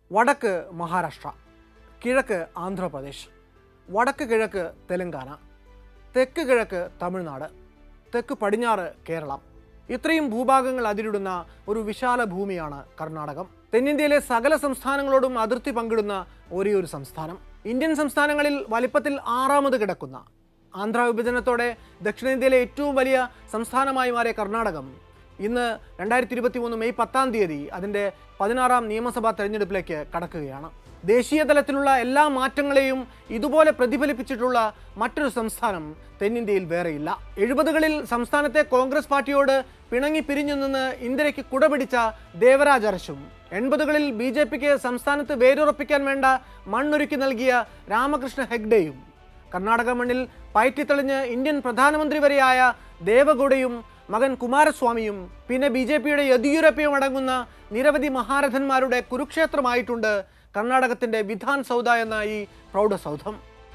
വടക്ക് മഹാരാഷ്ട്ര, കിഴക്ക് ആന്ധ്രാപ്രദേശ്, വടക്ക് കിഴക്ക് തെലങ്കാന, തെക്ക് കിഴക്ക് തമിഴ്നാട്, തെക്ക് പടിഞ്ഞാറ് കേരളം. ഇത്രയും ഭൂഭാഗങ്ങൾ അതിരിടുന്ന ഒരു വിശാല ഭൂമിയാണ് കർണാടകം. തെന്നിന്ത്യയിലെ സകല സംസ്ഥാനങ്ങളോടും അതിർത്തി പങ്കിടുന്ന ഒരേയൊരു സംസ്ഥാനം. ഇന്ത്യൻ സംസ്ഥാനങ്ങളിൽ വലിപ്പത്തിൽ 6ാമത് കിടക്കുന്ന, ആന്ധ്ര വിഭജനത്തോടെ ദക്ഷിണേന്ത്യയിലെ ഏറ്റവും വലിയ സംസ്ഥാനമായി മാറിയ കർണാടകം ഇന്ന് 2023 മെയ് 10 അതിൻ്റെ 16ാം നിയമസഭാ തെരഞ്ഞെടുപ്പിലേക്ക് കടക്കുകയാണ്. ദേശീയ തലത്തിലുള്ള എല്ലാ മാറ്റങ്ങളെയും ഇതുപോലെ പ്രതിഫലിപ്പിച്ചിട്ടുള്ള മറ്റൊരു സംസ്ഥാനം തെന്നിന്ത്യയിൽ വേറെയില്ല. 70കളിൽ സംസ്ഥാനത്തെ കോൺഗ്രസ് പാർട്ടിയോട് പിണങ്ങി പിരിഞ്ഞു നിന്ന് ഇന്ത്യക്ക് കുടപിടിച്ച ദേവരാജ് അരശും 80കളിൽ BJPക്ക് സംസ്ഥാനത്ത് വേരുറപ്പിക്കാൻ വേണ്ട മണ്ണൊരുക്കി നൽകിയ രാമകൃഷ്ണ ഹെഗ്ഡെയും കർണാടക മണ്ണിൽ പയറ്റിത്തെളിഞ്ഞ് ഇന്ത്യൻ പ്രധാനമന്ത്രി വരെയായ ദേവഗൌഡയും മകൻ കുമാരസ്വാമിയും പിന്നെ BJPയുടെ യെദ്യൂരപ്പയും അടങ്ങുന്ന നിരവധി മഹാരഥന്മാരുടെ കുരുക്ഷേത്രമായിട്ടുണ്ട് കർണാടകത്തിൻ്റെ വിധാൻ സൗധ എന്ന ഈ പ്രൗഢസൗധം.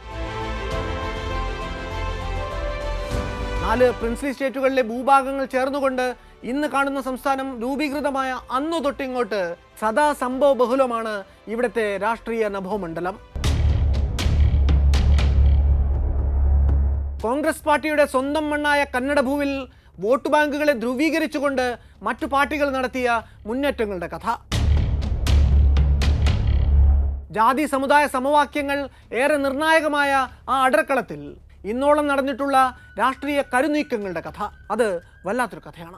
4 പ്രിൻസ്ലി സ്റ്റേറ്റുകളിലെ ഭൂഭാഗങ്ങൾ ചേർന്നുകൊണ്ട് ഇന്ന് കാണുന്ന സംസ്ഥാനം രൂപീകൃതമായ അന്നു തൊട്ടിങ്ങോട്ട് സദാ സംഭവ ബഹുലമാണ് ഇവിടുത്തെ രാഷ്ട്രീയ നഭോമണ്ഡലം. കോൺഗ്രസ് പാർട്ടിയുടെ സ്വന്തം മണ്ണായ കന്നഡ ഭൂവിൽ വോട്ട് ബാങ്കുകളെ ധ്രുവീകരിച്ചുകൊണ്ട് മറ്റു പാർട്ടികൾ നടത്തിയ മുന്നേറ്റങ്ങളുടെ കഥ. ജാതി സമുദായ സമവാക്യങ്ങൾ ഏറെ നിർണായകമായ ആ അടർക്കളത്തിൽ ഇന്നോളം നടന്നിട്ടുള്ള രാഷ്ട്രീയ കരുനീക്കങ്ങളുടെ കഥ, അത് വല്ലാത്തൊരു കഥയാണ്.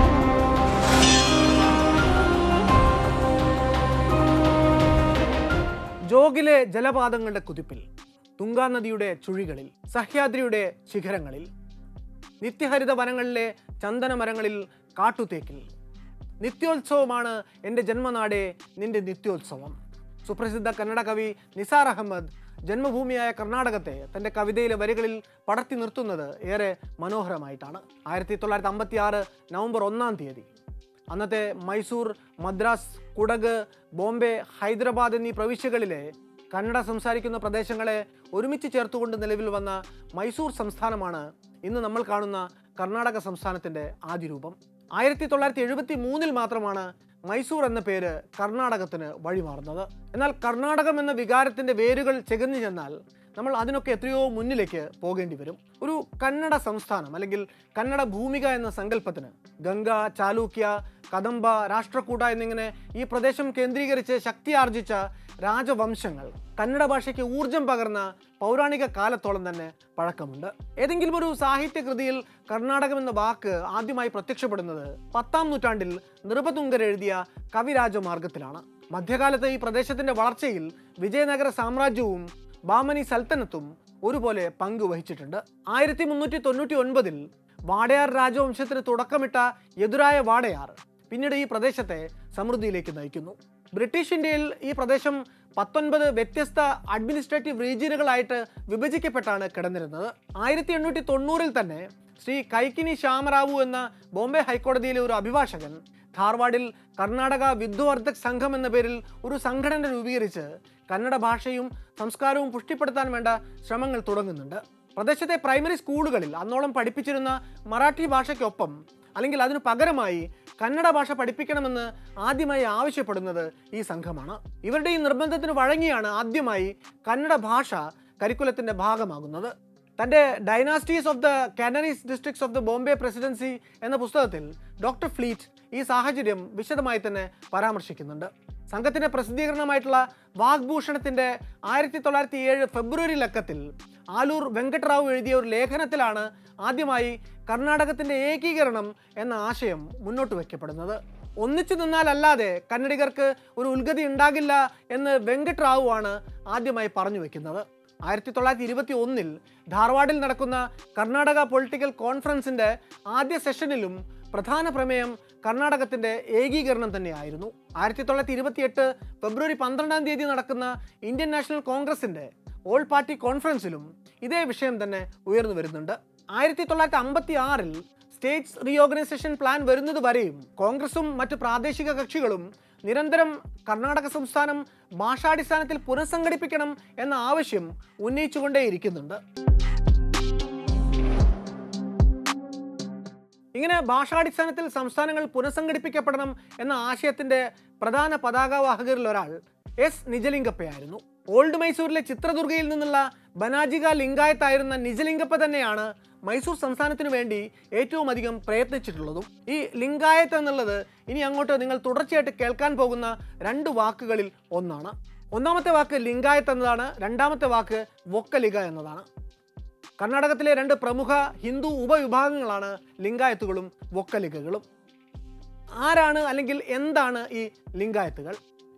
ജോഗിലെ ജലപാതങ്ങളുടെ കുതിപ്പിൽ, തുംഗാ നദിയുടെ ചുഴികളിൽ, സഹ്യാദ്രിയുടെ ശിഖരങ്ങളിൽ, നിത്യഹരിത വനങ്ങളിലെ ചന്ദനമരങ്ങളിൽ, കാട്ടുതേക്കിൽ നിത്യോത്സവമാണ് എൻ്റെ ജന്മനാടേ നിന്റെ നിത്യോത്സവം. സുപ്രസിദ്ധ കന്നഡ കവി നിസാർ അഹമ്മദ് ജന്മഭൂമിയായ കർണാടകത്തെ തൻ്റെ കവിതയിലെ വരികളിൽ പടർത്തി നിർത്തുന്നത് ഏറെ മനോഹരമായിട്ടാണ്. 1956 നവംബർ 1 അന്നത്തെ മൈസൂർ, മദ്രാസ്, കുടക്, ബോംബെ, ഹൈദരാബാദ് എന്നീ പ്രവിശ്യകളിലെ കന്നഡ സംസാരിക്കുന്ന പ്രദേശങ്ങളെ ഒരുമിച്ച് ചേർത്തുകൊണ്ട് നിലവിൽ വന്ന മൈസൂർ സംസ്ഥാനമാണ് ഇന്ന് നമ്മൾ കാണുന്ന കർണാടക സംസ്ഥാനത്തിൻ്റെ ആദ്യ രൂപം. 1973 മാത്രമാണ് മൈസൂർ എന്ന പേര് കർണാടകത്തിന് വഴിമാറുന്നത്. എന്നാൽ കർണാടകം എന്ന വികാരത്തിൻ്റെ വേരുകൾ ചെകഞ്ഞു ചെന്നാൽ നമ്മൾ അതിനൊക്കെ എത്രയോ മുന്നിലേക്ക് പോകേണ്ടി വരും. ഒരു കന്നഡ സംസ്ഥാനം അല്ലെങ്കിൽ കന്നഡ ഭൂമിക എന്ന സങ്കല്പത്തിന് ഗംഗ, ചാലൂക്യ, കദംബ, രാഷ്ട്രകൂട എന്നിങ്ങനെ ഈ പ്രദേശം കേന്ദ്രീകരിച്ച് ശക്തിയാർജിച്ച രാജവംശങ്ങൾ കന്നഡ ഭാഷയ്ക്ക് ഊർജം പകർന്ന പൗരാണിക കാലത്തോളം തന്നെ പഴക്കമുണ്ട്. ഏതെങ്കിലും ഒരു സാഹിത്യകൃതിയിൽ കർണാടകം എന്ന വാക്ക് ആദ്യമായി പ്രത്യക്ഷപ്പെടുന്നത് 10ാം നൂറ്റാണ്ടിൽ നൃപതുംഗർ എഴുതിയ കവിരാജമാർഗത്തിലാണ്. മധ്യകാലത്ത് ഈ പ്രദേശത്തിൻ്റെ വളർച്ചയിൽ വിജയനഗര സാമ്രാജ്യവും ബാമനി സൽത്തനത്തും ഒരുപോലെ പങ്കുവഹിച്ചിട്ടുണ്ട്. 1399 വാടയാർ രാജവംശത്തിന് തുടക്കമിട്ട യദുരായ വാടയാർ പിന്നീട് ഈ പ്രദേശത്തെ സമൃദ്ധിയിലേക്ക് നയിക്കുന്നു. ബ്രിട്ടീഷ് ഇന്ത്യയിൽ ഈ പ്രദേശം 19 വ്യത്യസ്ത അഡ്മിനിസ്ട്രേറ്റീവ് റീജിയനുകളായിട്ട് വിഭജിക്കപ്പെട്ടാണ് കിടന്നിരുന്നത്. 1890 തന്നെ ശ്രീ കൈക്കിനി ശ്യാമറാവു എന്ന ബോംബെ ഹൈക്കോടതിയിലെ ഒരു അഭിഭാഷകൻ ധാർവാഡിൽ കർണാടക വിദ്വർദ്ധക് സംഘം എന്ന പേരിൽ ഒരു സംഘടന രൂപീകരിച്ച് കന്നഡ ഭാഷയും സംസ്കാരവും പുഷ്ടിപ്പെടുത്താൻ വേണ്ട ശ്രമങ്ങൾ തുടങ്ങുന്നുണ്ട്. പ്രദേശത്തെ പ്രൈമറി സ്കൂളുകളിൽ അന്നോളം പഠിപ്പിച്ചിരുന്ന മറാഠി ഭാഷയ്ക്കൊപ്പം അല്ലെങ്കിൽ അതിനു പകരമായി കന്നഡ ഭാഷ പഠിപ്പിക്കണമെന്ന് ആദ്യമായി ആവശ്യപ്പെടുന്നത് ഈ സംഘമാണ്. ഇവരുടെ ഈ നിർബന്ധത്തിന് വഴങ്ങിയാണ് ആദ്യമായി കന്നഡ ഭാഷ കരിക്കുലത്തിൻ്റെ ഭാഗമാകുന്നത്. തൻ്റെ dynasties of the Kanarese districts of the Bombay presidency എന്ന പുസ്തകത്തിൽ ഡോക്ടർ ഫ്ലീറ്റ് ഈ സാഹചര്യം വിശദമായി തന്നെ പരാമർശിക്കുന്നുണ്ട്. സംഘത്തിൻ്റെ പ്രസിദ്ധീകരണമായിട്ടുള്ള വാഗ്ഭൂഷണത്തിൻ്റെ 1907 ഫെബ്രുവരി ലക്കത്തിൽ ആലൂർ വെങ്കട്ടറാവു എഴുതിയ ഒരു ലേഖനത്തിലാണ് ആദ്യമായി കർണാടകത്തിൻ്റെ ഏകീകരണം എന്ന ആശയം മുന്നോട്ട് വയ്ക്കപ്പെടുന്നത്. ഒന്നിച്ചു നിന്നാലല്ലാതെ കന്നഡികർക്ക് ഒരു ഉത്ഗതി ഉണ്ടാകില്ല എന്ന് വെങ്കട്ടറാവു ആണ് ആദ്യമായി പറഞ്ഞു വയ്ക്കുന്നത്. 1921 ധാർവാഡിൽ നടക്കുന്ന കർണാടക പൊളിറ്റിക്കൽ കോൺഫറൻസിൻ്റെ ആദ്യ സെഷനിലും പ്രധാന പ്രമേയം കർണാടകത്തിൻ്റെ ഏകീകരണം തന്നെയായിരുന്നു. 1928 ഫെബ്രുവരി 12 നടക്കുന്ന ഇന്ത്യൻ നാഷണൽ കോൺഗ്രസിൻ്റെ ഓൾ പാർട്ടി കോൺഫറൻസിലും ഇതേ വിഷയം തന്നെ ഉയർന്നു വരുന്നുണ്ട്. 1956 സ്റ്റേറ്റ്സ് റീഓർഗനൈസേഷൻ പ്ലാൻ വരുന്നത് വരെയും കോൺഗ്രസും മറ്റ് പ്രാദേശിക കക്ഷികളും നിരന്തരം കർണാടക സംസ്ഥാനം ഭാഷാടിസ്ഥാനത്തിൽ പുനഃസംഘടിപ്പിക്കണം എന്ന ആവശ്യം ഉന്നയിച്ചുകൊണ്ടേയിരിക്കുന്നുണ്ട്. ഇങ്ങനെ ഭാഷാടിസ്ഥാനത്തിൽ സംസ്ഥാനങ്ങൾ പുനഃസംഘടിപ്പിക്കപ്പെടണം എന്ന ആശയത്തിൻ്റെ പ്രധാന പതാകവാഹകരിൽ ഒരാൾ എസ് നിജലിംഗപ്പയായിരുന്നു. ഓൾഡ് മൈസൂരിലെ ചിത്രദുർഗയിൽ നിന്നുള്ള ബനാജിക ലിംഗായത്തായിരുന്ന നിജലിംഗപ്പ തന്നെയാണ് മൈസൂർ സംസ്ഥാനത്തിനു വേണ്ടി ഏറ്റവും അധികം പ്രയത്നിച്ചിട്ടുള്ളതും. ഈ ലിംഗായത്ത് എന്നുള്ളത് ഇനി അങ്ങോട്ട് നിങ്ങൾ തുടർച്ചയായിട്ട് കേൾക്കാൻ പോകുന്ന 2 വാക്കുകളിൽ ഒന്നാണ്. ഒന്നാമത്തെ വാക്ക് ലിംഗായത്ത് എന്നതാണ്, രണ്ടാമത്തെ വാക്ക് വൊക്കലിഗ എന്നതാണ്. കർണാടകത്തിലെ 2 പ്രമുഖ ഹിന്ദു ഉപവിഭാഗങ്ങളാണ് ലിംഗായത്തുകളും വൊക്കലിഗകളും. ആരാണ് അല്ലെങ്കിൽ എന്താണ് ഈ ലിംഗായത്തുകൾ?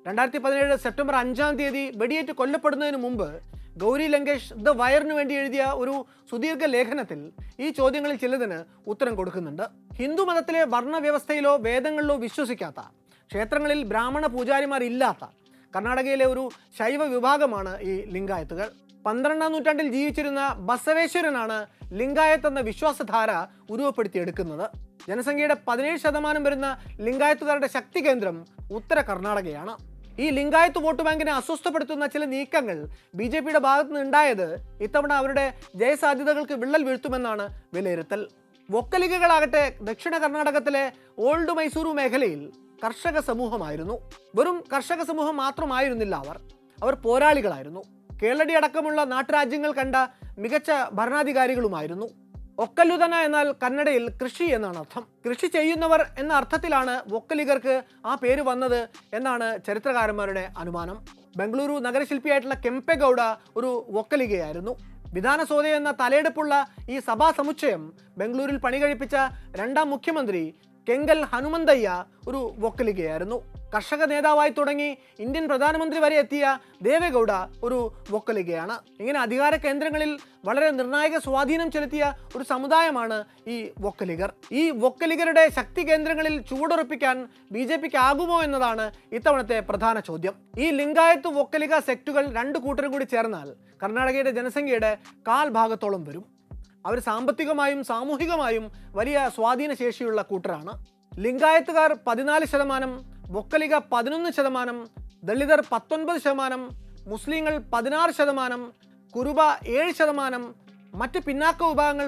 2017 സെപ്റ്റംബർ 5-ാം തീയതി വെടിയേറ്റ് കൊല്ലപ്പെടുന്നതിന് മുമ്പ് ഗൗരി ലങ്കേഷ് ദ വയറിനു വേണ്ടി എഴുതിയ ഒരു സുദീർഘ ലേഖനത്തിൽ ഈ ചോദ്യങ്ങളിൽ ചിലതിന് ഉത്തരം കൊടുക്കുന്നുണ്ട്. ഹിന്ദു മതത്തിലെ വർണ്ണവ്യവസ്ഥയിലോ വേദങ്ങളിലോ വിശ്വസിക്കാത്ത, ക്ഷേത്രങ്ങളിൽ ബ്രാഹ്മണ പൂജാരിമാർ ഇല്ലാത്ത കർണാടകയിലെ ഒരു ശൈവ വിഭാഗമാണ് ഈ ലിംഗായത്തുകൾ. 12-ാം നൂറ്റാണ്ടിൽ ജീവിച്ചിരുന്ന ബസവേശ്വരനാണ് ലിംഗായത്ത് എന്ന വിശ്വാസധാര ഉരുവപ്പെടുത്തിയെടുക്കുന്നത്. ജനസംഖ്യയുടെ 17% വരുന്ന ലിംഗായത്തുകാരുടെ ശക്തി കേന്ദ്രം ഉത്തര കർണാടകയാണ്. ഈ ലിംഗായത്ത് വോട്ട് ബാങ്കിനെ അസ്വസ്ഥപ്പെടുത്തുന്ന ചില നീക്കങ്ങൾ BJPയുടെ ഭാഗത്തു നിന്നുണ്ടായത് ഇത്തവണ അവരുടെ ജയസാധ്യതകൾക്ക് വിള്ളൽ വീഴ്ത്തുമെന്നാണ് വിലയിരുത്തൽ. വൊക്കലിഗകളാകട്ടെ ദക്ഷിണ കർണാടകത്തിലെ ഓൾഡ് മൈസൂരു മേഖലയിൽ കർഷക സമൂഹമായിരുന്നു. വെറും കർഷക സമൂഹം മാത്രമായിരുന്നില്ല അവർ പോരാളികളായിരുന്നു. കേളടി അടക്കമുള്ള നാട്ടുരാജ്യങ്ങൾ കണ്ട മികച്ച ഭരണാധികാരികളുമായിരുന്നു. ഒക്കല്ലുതന എന്നാൽ കന്നഡയിൽ കൃഷി എന്നാണ് അർത്ഥം. കൃഷി ചെയ്യുന്നവർ എന്ന അർത്ഥത്തിലാണ് വൊക്കലിഗർക്ക് ആ പേര് വന്നത് എന്നാണ് ചരിത്രകാരന്മാരുടെ അനുമാനം. ബംഗളൂരു നഗരശില്പിയായിട്ടുള്ള കെംപെഗൌഡ ഒരു വൊക്കലിഗയായിരുന്നു. വിധാനസൗധ എന്ന തലയെടുപ്പുള്ള ഈ സഭാ സമുച്ചയം ബംഗളൂരിൽ പണി കഴിപ്പിച്ച 2ാം മുഖ്യമന്ത്രി കെങ്കൽ ഹനുമന്തയ്യ ഒരു വൊക്കലിഗയായിരുന്നു. കർഷക നേതാവായി തുടങ്ങി ഇന്ത്യൻ പ്രധാനമന്ത്രി വരെ എത്തിയ ദേവേഗൌഡ ഒരു വൊക്കലിഗയാണ്. ഇങ്ങനെ അധികാര കേന്ദ്രങ്ങളിൽ വളരെ നിർണായക സ്വാധീനം ചെലുത്തിയ ഒരു സമുദായമാണ് ഈ വൊക്കലിഗർ. ഈ വൊക്കലിഗരുടെ ശക്തി കേന്ദ്രങ്ങളിൽ ചുവടുറപ്പിക്കാൻ BJPക്ക് ആകുമോ എന്നതാണ് ഇത്തവണത്തെ പ്രധാന ചോദ്യം. ഈ ലിംഗായത്ത് വൊക്കലിഗ സെക്റ്റുകൾ 2 കൂട്ടരും കൂടി ചേർന്നാൽ കർണാടകയുടെ ജനസംഖ്യയുടെ 1/4 ഭാഗത്തോളം വരും. അവർ സാമ്പത്തികമായും സാമൂഹികമായും വലിയ സ്വാധീന ശേഷിയുള്ള കൂട്ടരാണ്. ലിംഗായത്തുകാർ 14%, വൊക്കലിഗ 11%, ദളിതർ 19%, മുസ്ലിങ്ങൾ 16%, കുരുബ 7%, മറ്റ് പിന്നാക്ക വിഭാഗങ്ങൾ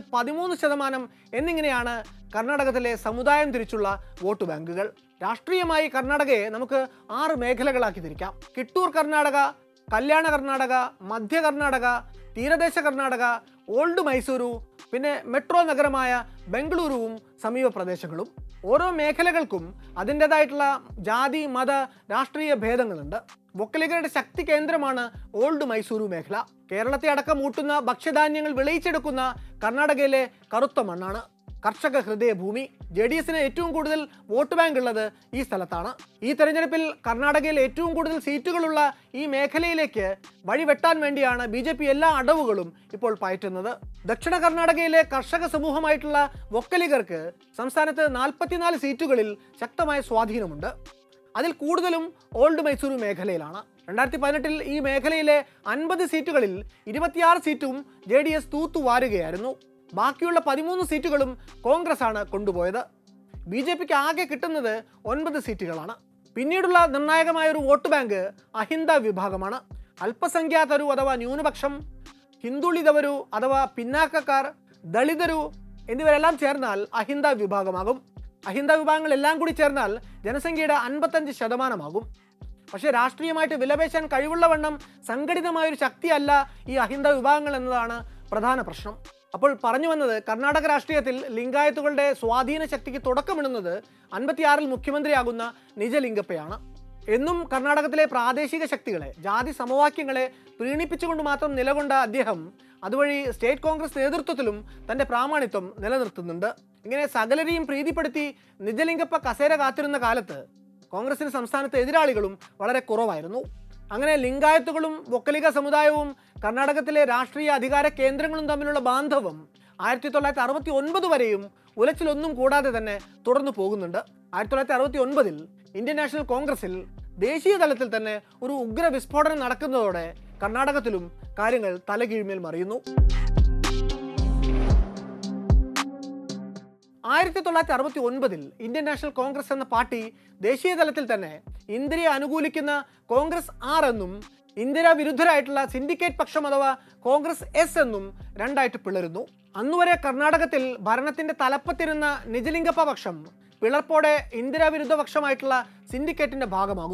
13% എന്നിങ്ങനെയാണ് കർണാടകത്തിലെ സമുദായം തിരിച്ചുള്ള വോട്ട് ബാങ്കുകൾ. രാഷ്ട്രീയമായി കർണാടകയെ നമുക്ക് 6 മേഖലകളാക്കി തിരിക്കാം. കിട്ടൂർ കർണാടക, കല്യാണ കർണാടക, മധ്യ കർണാടക, തീരദേശ കർണാടക, ഓൾഡ് മൈസൂരു, പിന്നെ മെട്രോ നഗരമായ ബംഗളൂരുവും സമീപ പ്രദേശങ്ങളും. ഓരോ മേഖലകൾക്കും അതിൻ്റെതായിട്ടുള്ള ജാതി മത രാഷ്ട്രീയ ഭേദങ്ങളുണ്ട്. വൊക്കലിഗരുടെ ശക്തി കേന്ദ്രമാണ് ഓൾഡ് മൈസൂരു മേഖല. കേരളത്തെ അടക്കം ഊട്ടുന്ന ഭക്ഷ്യധാന്യങ്ങൾ വിളയിച്ചെടുക്കുന്ന കർണാടകയിലെ കറുത്ത മണ്ണാണ്. കർഷക ഹൃദയഭൂമി. JDSന് ഏറ്റവും കൂടുതൽ വോട്ട് ബാങ്ക് ഉള്ളത് ഈ സ്ഥലത്താണ്. ഈ തെരഞ്ഞെടുപ്പിൽ കർണാടകയിൽ ഏറ്റവും കൂടുതൽ സീറ്റുകളുള്ള ഈ മേഖലയിലേക്ക് വഴിവെട്ടാൻ വേണ്ടിയാണ് BJP എല്ലാ അടവുകളും ഇപ്പോൾ പയറ്റുന്നത്. ദക്ഷിണ കർണാടകയിലെ കർഷക സമൂഹമായിട്ടുള്ള വൊക്കലിഗർക്ക് സംസ്ഥാനത്ത് 44 സീറ്റുകളിൽ ശക്തമായ സ്വാധീനമുണ്ട്. അതിൽ കൂടുതലും ഓൾഡ് മൈസൂരു മേഖലയിലാണ്. 2018 ഈ മേഖലയിലെ 50 സീറ്റുകളിൽ 26 സീറ്റും JDS തൂത്തുവാരുകയായിരുന്നു. ബാക്കിയുള്ള 13 സീറ്റുകളും കോൺഗ്രസ് ആണ് കൊണ്ടുപോയത്. BJPക്ക് ആകെ കിട്ടുന്നത് 9 സീറ്റുകളാണ്. പിന്നീടുള്ള നിർണായകമായ ഒരു വോട്ട് ബാങ്ക് അഹിന്ദ വിഭാഗമാണ്. അല്പസംഖ്യാതരു അഥവാ ന്യൂനപക്ഷം, ഹിന്ദുളിതവരു അഥവാ പിന്നാക്കക്കാർ, ദളിതരു എന്നിവരെല്ലാം ചേർന്നാൽ അഹിന്ദ വിഭാഗമാകും. അഹിന്ദ വിഭാഗങ്ങളെല്ലാം കൂടി ചേർന്നാൽ ജനസംഖ്യയുടെ 55% പക്ഷേ രാഷ്ട്രീയമായിട്ട് വിലപേശാൻ കഴിവുള്ളവണ്ണം സംഘടിതമായൊരു ശക്തിയല്ല ഈ അഹിന്ദ വിഭാഗങ്ങൾ എന്നതാണ് പ്രധാന പ്രശ്നം. അപ്പോൾ പറഞ്ഞു വന്നത്, കർണാടക രാഷ്ട്രീയത്തിൽ ലിംഗായത്തുകളുടെ സ്വാധീന ശക്തിക്ക് തുടക്കമിടുന്നത് 56-ൽ മുഖ്യമന്ത്രിയാകുന്ന നിജലിംഗപ്പയാണ്. എന്നും കർണാടകത്തിലെ പ്രാദേശിക ശക്തികളെ, ജാതി സമവാക്യങ്ങളെ പ്രീണിപ്പിച്ചുകൊണ്ട് മാത്രം നിലകൊണ്ട അദ്ദേഹം അതുവഴി സ്റ്റേറ്റ് കോൺഗ്രസ് നേതൃത്വത്തിലും തൻ്റെ പ്രാമാണിത്വം നിലനിർത്തുന്നുണ്ട്. ഇങ്ങനെ സകലരെയും പ്രീതിപ്പെടുത്തി നിജലിംഗപ്പ കസേര കാത്തിരുന്ന കാലത്ത് കോൺഗ്രസിന് സംസ്ഥാനത്ത് എതിരാളികളും വളരെ കുറവായിരുന്നു. അങ്ങനെ ലിംഗായത്തുകളും വൊക്കലിഗ സമുദായവും കർണാടകത്തിലെ രാഷ്ട്രീയ അധികാര കേന്ദ്രങ്ങളും തമ്മിലുള്ള ബാന്ധവം 1969 വരെയും ഉലച്ചിലൊന്നും കൂടാതെ തന്നെ തുടർന്നു പോകുന്നുണ്ട്. 1969-ൽ ഇന്ത്യൻ നാഷണൽ കോൺഗ്രസിൽ ദേശീയ തലത്തിൽ തന്നെ ഒരു ഉഗ്ര വിസ്ഫോടനം നടക്കുന്നതോടെ കർണാടകത്തിലും കാര്യങ്ങൾ തലകീഴ്മേൽ മറിയുന്നു. 1969-ൽ ഇന്ത്യൻ നാഷണൽ കോൺഗ്രസ് എന്ന പാർട്ടി ദേശീയ തലത്തിൽ തന്നെ ഇന്ദിരയെ അനുകൂലിക്കുന്ന കോൺഗ്രസ് ആർ എന്നും ഇന്ദിര വിരുദ്ധരായിട്ടുള്ള സിൻഡിക്കേറ്റ് പക്ഷം അഥവാ കോൺഗ്രസ് എസ് എന്നും രണ്ടായിട്ട് പിളരുന്നു. അന്നുവരെ കർണാടകത്തിൽ ഭരണത്തിന്റെ തലപ്പത്തിരുന്ന നിജലിംഗപ്പ പക്ഷം പിളർപ്പോടെ ഇന്ദിര വിരുദ്ധ പക്ഷമായിട്ടുള്ള സിൻഡിക്കേറ്റിന്റെ ഭാഗമാകുന്നു.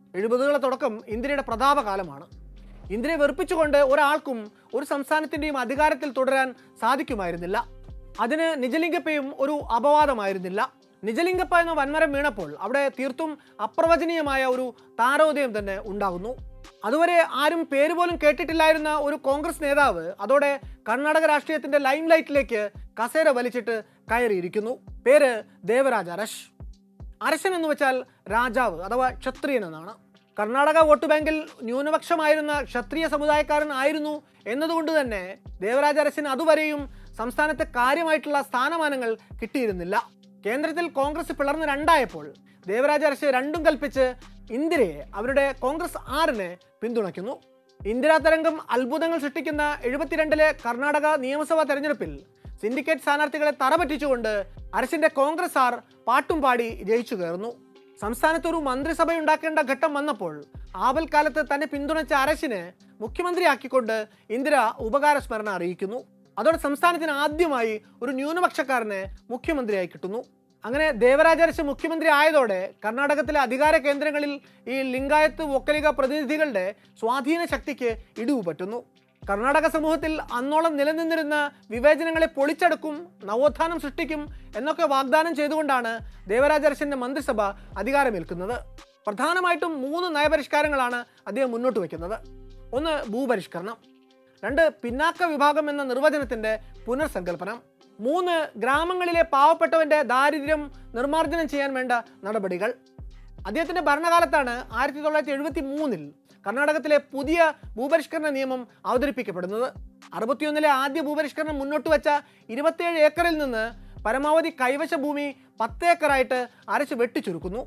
70കളുടെ തുടക്കം ഇന്ത്യയുടെ പ്രതാപകാലമാണ്. ഇന്ത്യയെ വെറുപ്പിച്ചുകൊണ്ട് ഒരാൾക്കും ഒരു സംസ്ഥാനത്തിൻ്റെയും അധികാരത്തിൽ തുടരാൻ സാധിക്കുമായിരുന്നില്ല. അതിന് നിജലിംഗപ്പയും ഒരു അപവാദമായിരുന്നില്ല. നിജലിംഗപ്പ എന്ന വൻമരം വീണപ്പോൾ അവിടെ തീർത്തും അപ്രവചനീയമായ ഒരു താരോദയം തന്നെ ഉണ്ടാകുന്നു. അതുവരെ ആരും പേര് പോലും കേട്ടിട്ടില്ലായിരുന്ന ഒരു കോൺഗ്രസ് നേതാവ് അതോടെ കർണാടക രാഷ്ട്രീയത്തിന്റെ ലൈം ലൈറ്റിലേക്ക് കസേര വലിച്ചിട്ട് കയറിയിരിക്കുന്നു. പേര് ദേവരാജ അരശ്. അരശൻ എന്ന് വെച്ചാൽ രാജാവ് അഥവാ ക്ഷത്രിയൻ എന്നാണ്. കർണാടക വോട്ട് ബാങ്കിൽ ന്യൂനപക്ഷമായിരുന്ന ക്ഷത്രിയ സമുദായക്കാരൻ ആയിരുന്നു എന്നതുകൊണ്ട് തന്നെ ദേവരാജ അരശന് അതുവരെയും സംസ്ഥാനത്തെ കാര്യമായിട്ടുള്ള സ്ഥാനമാനങ്ങൾ കിട്ടിയിരുന്നില്ല. കേന്ദ്രത്തിൽ കോൺഗ്രസ് പിളർന്ന് രണ്ടായപ്പോൾ ദേവരാജ അരശ് രണ്ടും കൽപ്പിച്ച് ഇന്ദിരയെ അവരുടെ കോൺഗ്രസ് 6-നെ പിന്തുണയ്ക്കുന്നു. ഇന്ദിരാ തരംഗം അത്ഭുതങ്ങൾ സൃഷ്ടിക്കുന്ന 72-ലെ കർണാടക നിയമസഭാ തെരഞ്ഞെടുപ്പിൽ സിൻഡിക്കേറ്റ് സ്ഥാനാർത്ഥികളെ തറപറ്റിച്ചുകൊണ്ട് അരശിന്റെ കോൺഗ്രസ് 6 പാട്ടും പാടി ജയിച്ചു കയറുന്നു. സംസ്ഥാനത്തൊരു മന്ത്രിസഭയുണ്ടാക്കേണ്ട ഘട്ടം വന്നപ്പോൾ ആപൽക്കാലത്ത് തന്നെ പിന്തുണച്ച അരശിനെ മുഖ്യമന്ത്രിയാക്കിക്കൊണ്ട് ഇന്ദിര ഉപകാര സ്മരണ അറിയിക്കുന്നു. അതോടെ സംസ്ഥാനത്തിന് ആദ്യമായി ഒരു ന്യൂനപക്ഷക്കാരനെ മുഖ്യമന്ത്രിയായി കിട്ടുന്നു. അങ്ങനെ ദേവരാജ അരശ് മുഖ്യമന്ത്രി ആയതോടെ കർണാടകത്തിലെ അധികാര കേന്ദ്രങ്ങളിൽ ഈ ലിംഗായത്ത് വൊക്കലിക പ്രതിനിധികളുടെ സ്വാധീന ശക്തിക്ക് ഇടിവ് പറ്റുന്നു. കർണാടക സമൂഹത്തിൽ അന്നോളം നിലനിന്നിരുന്ന വിവേചനങ്ങളെ പൊളിച്ചെടുക്കും, നവോത്ഥാനം സൃഷ്ടിക്കും എന്നൊക്കെ വാഗ്ദാനം ചെയ്തുകൊണ്ടാണ് ദേവരാജ അരശിന്റെ മന്ത്രിസഭ അധികാരമേൽക്കുന്നത്. പ്രധാനമായിട്ടും 3 നയപരിഷ്കാരങ്ങളാണ് അദ്ദേഹം മുന്നോട്ട് വയ്ക്കുന്നത്. 1 ഭൂപരിഷ്കരണം, 2 പിന്നാക്ക വിഭാഗം എന്ന നിർവചനത്തിന്റെ പുനർസങ്കല്പനം, 3 ഗ്രാമങ്ങളിലെ പാവപ്പെട്ടവന്റെ ദാരിദ്ര്യം നിർമ്മാർജ്ജനം ചെയ്യാൻ വേണ്ട നടപടികൾ. അദ്ദേഹത്തിന്റെ ഭരണകാലത്താണ് 1973-ൽ കർണാടകത്തിലെ പുതിയ ഭൂപരിഷ്കരണ നിയമം അവതരിപ്പിക്കപ്പെടുന്നത്. 61-ലെ ആദ്യ ഭൂപരിഷ്കരണം മുന്നോട്ട് വെച്ച 27 ഏക്കറിൽ നിന്ന് പരമാവധി കൈവശ ഭൂമി 10 ഏക്കറായിട്ട് അരശ് വെട്ടിച്ചുരുക്കുന്നു.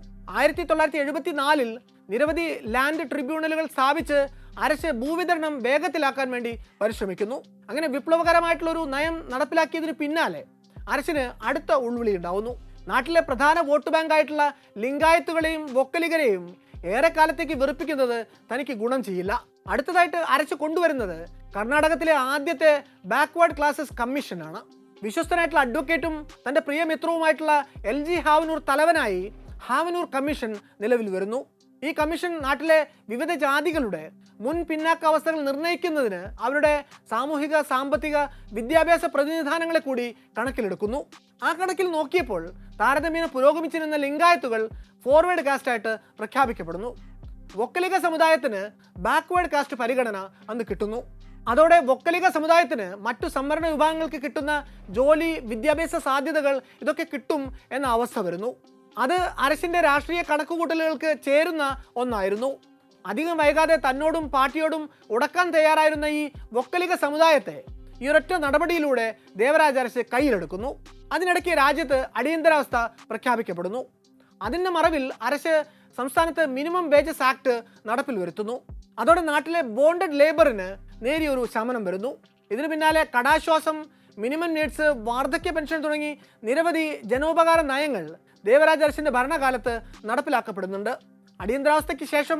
1974-ൽ നിരവധി ലാൻഡ് ട്രിബ്യൂണലുകൾ സ്ഥാപിച്ച് അരശ് ഭൂവിതരണം വേഗത്തിലാക്കാൻ വേണ്ടി പരിശ്രമിക്കുന്നു. അങ്ങനെ വിപ്ലവകരമായിട്ടുള്ളൊരു നയം നടപ്പിലാക്കിയതിന് പിന്നാലെ അരശിന് അടുത്ത ഉൾവിളി ഉണ്ടാവുന്നു. നാട്ടിലെ പ്രധാന വോട്ട് ബാങ്കായിട്ടുള്ള ലിംഗായത്തുകളെയും വൊക്കലിഗരെയും ഏറെക്കാലത്തേക്ക് വെറുപ്പിക്കുന്നത് തനിക്ക് ഗുണം ചെയ്യില്ല. അടുത്തതായിട്ട് അരശ് കൊണ്ടുവരുന്നത് കർണാടകത്തിലെ ആദ്യത്തെ ബാക്ക്വേർഡ് ക്ലാസസ് കമ്മീഷനാണ്. വിശ്വസ്തനായിട്ടുള്ള അഡ്വക്കേറ്റും തൻ്റെ പ്രിയമിത്രവുമായിട്ടുള്ള LG ഹാവനൂർ തലവനായി ഹാവനൂർ കമ്മീഷൻ നിലവിൽ വരുന്നു. ഈ കമ്മീഷൻ നാട്ടിലെ വിവിധ ജാതികളുടെ മുൻ പിന്നാക്കാവസ്ഥകൾ നിർണ്ണയിക്കുന്നതിന് അവരുടെ സാമൂഹിക, സാമ്പത്തിക, വിദ്യാഭ്യാസ പ്രതിനിധാനങ്ങളെ കൂടി കണക്കിലെടുക്കുന്നു. ആ കണക്കിൽ നോക്കിയപ്പോൾ താരതമ്യേന പുരോഗമിച്ചിരുന്ന ലിംഗായത്തുകൾ ഫോർവേഡ് കാസ്റ്റായിട്ട് പ്രഖ്യാപിക്കപ്പെടുന്നു. വൊക്കലിക സമുദായത്തിന് ബാക്ക്വേർഡ് കാസ്റ്റ് പരിഗണന അന്ന് കിട്ടുന്നു. അതോടെ വൊക്കലിക സമുദായത്തിന് മറ്റു സംവരണ വിഭാഗങ്ങൾക്ക് കിട്ടുന്ന ജോലി, വിദ്യാഭ്യാസ സാധ്യതകൾ ഇതൊക്കെ കിട്ടും എന്ന അവസ്ഥ വരുന്നു. അത് അരശിന്റെ രാഷ്ട്രീയ കണക്കുകൂട്ടലുകൾക്ക് ചേരുന്ന ഒന്നായിരുന്നു. അധികം വൈകാതെ തന്നോടും പാർട്ടിയോടും ഉടക്കാൻ തയ്യാറായിരുന്ന ഈ വൊക്കലിക സമുദായത്തെ ഈ ഒരൊറ്റ നടപടിയിലൂടെ ദേവരാജ അരശ് കയ്യിലെടുക്കുന്നു. അതിനിടയ്ക്ക് രാജ്യത്ത് അടിയന്തരാവസ്ഥ പ്രഖ്യാപിക്കപ്പെടുന്നു. അതിൻ്റെ മറവിൽ അരശ് സംസ്ഥാനത്ത് മിനിമം വേജസ് ആക്ട് നടപ്പിൽ വരുത്തുന്നു. അതോടെ നാട്ടിലെ ബോണ്ടഡ് ലേബറിന് നേരിയൊരു ശമനം വരുന്നു. ഇതിനു പിന്നാലെ കടാശ്വാസം, മിനിമം നീഡ്സ്, വാർദ്ധക്യ പെൻഷൻ തുടങ്ങി നിരവധി ജനോപകാര നയങ്ങൾ ദേവരാജ അരശിന്റെ ഭരണകാലത്ത് നടപ്പിലാക്കപ്പെടുന്നുണ്ട്. അടിയന്തരാവസ്ഥയ്ക്ക് ശേഷം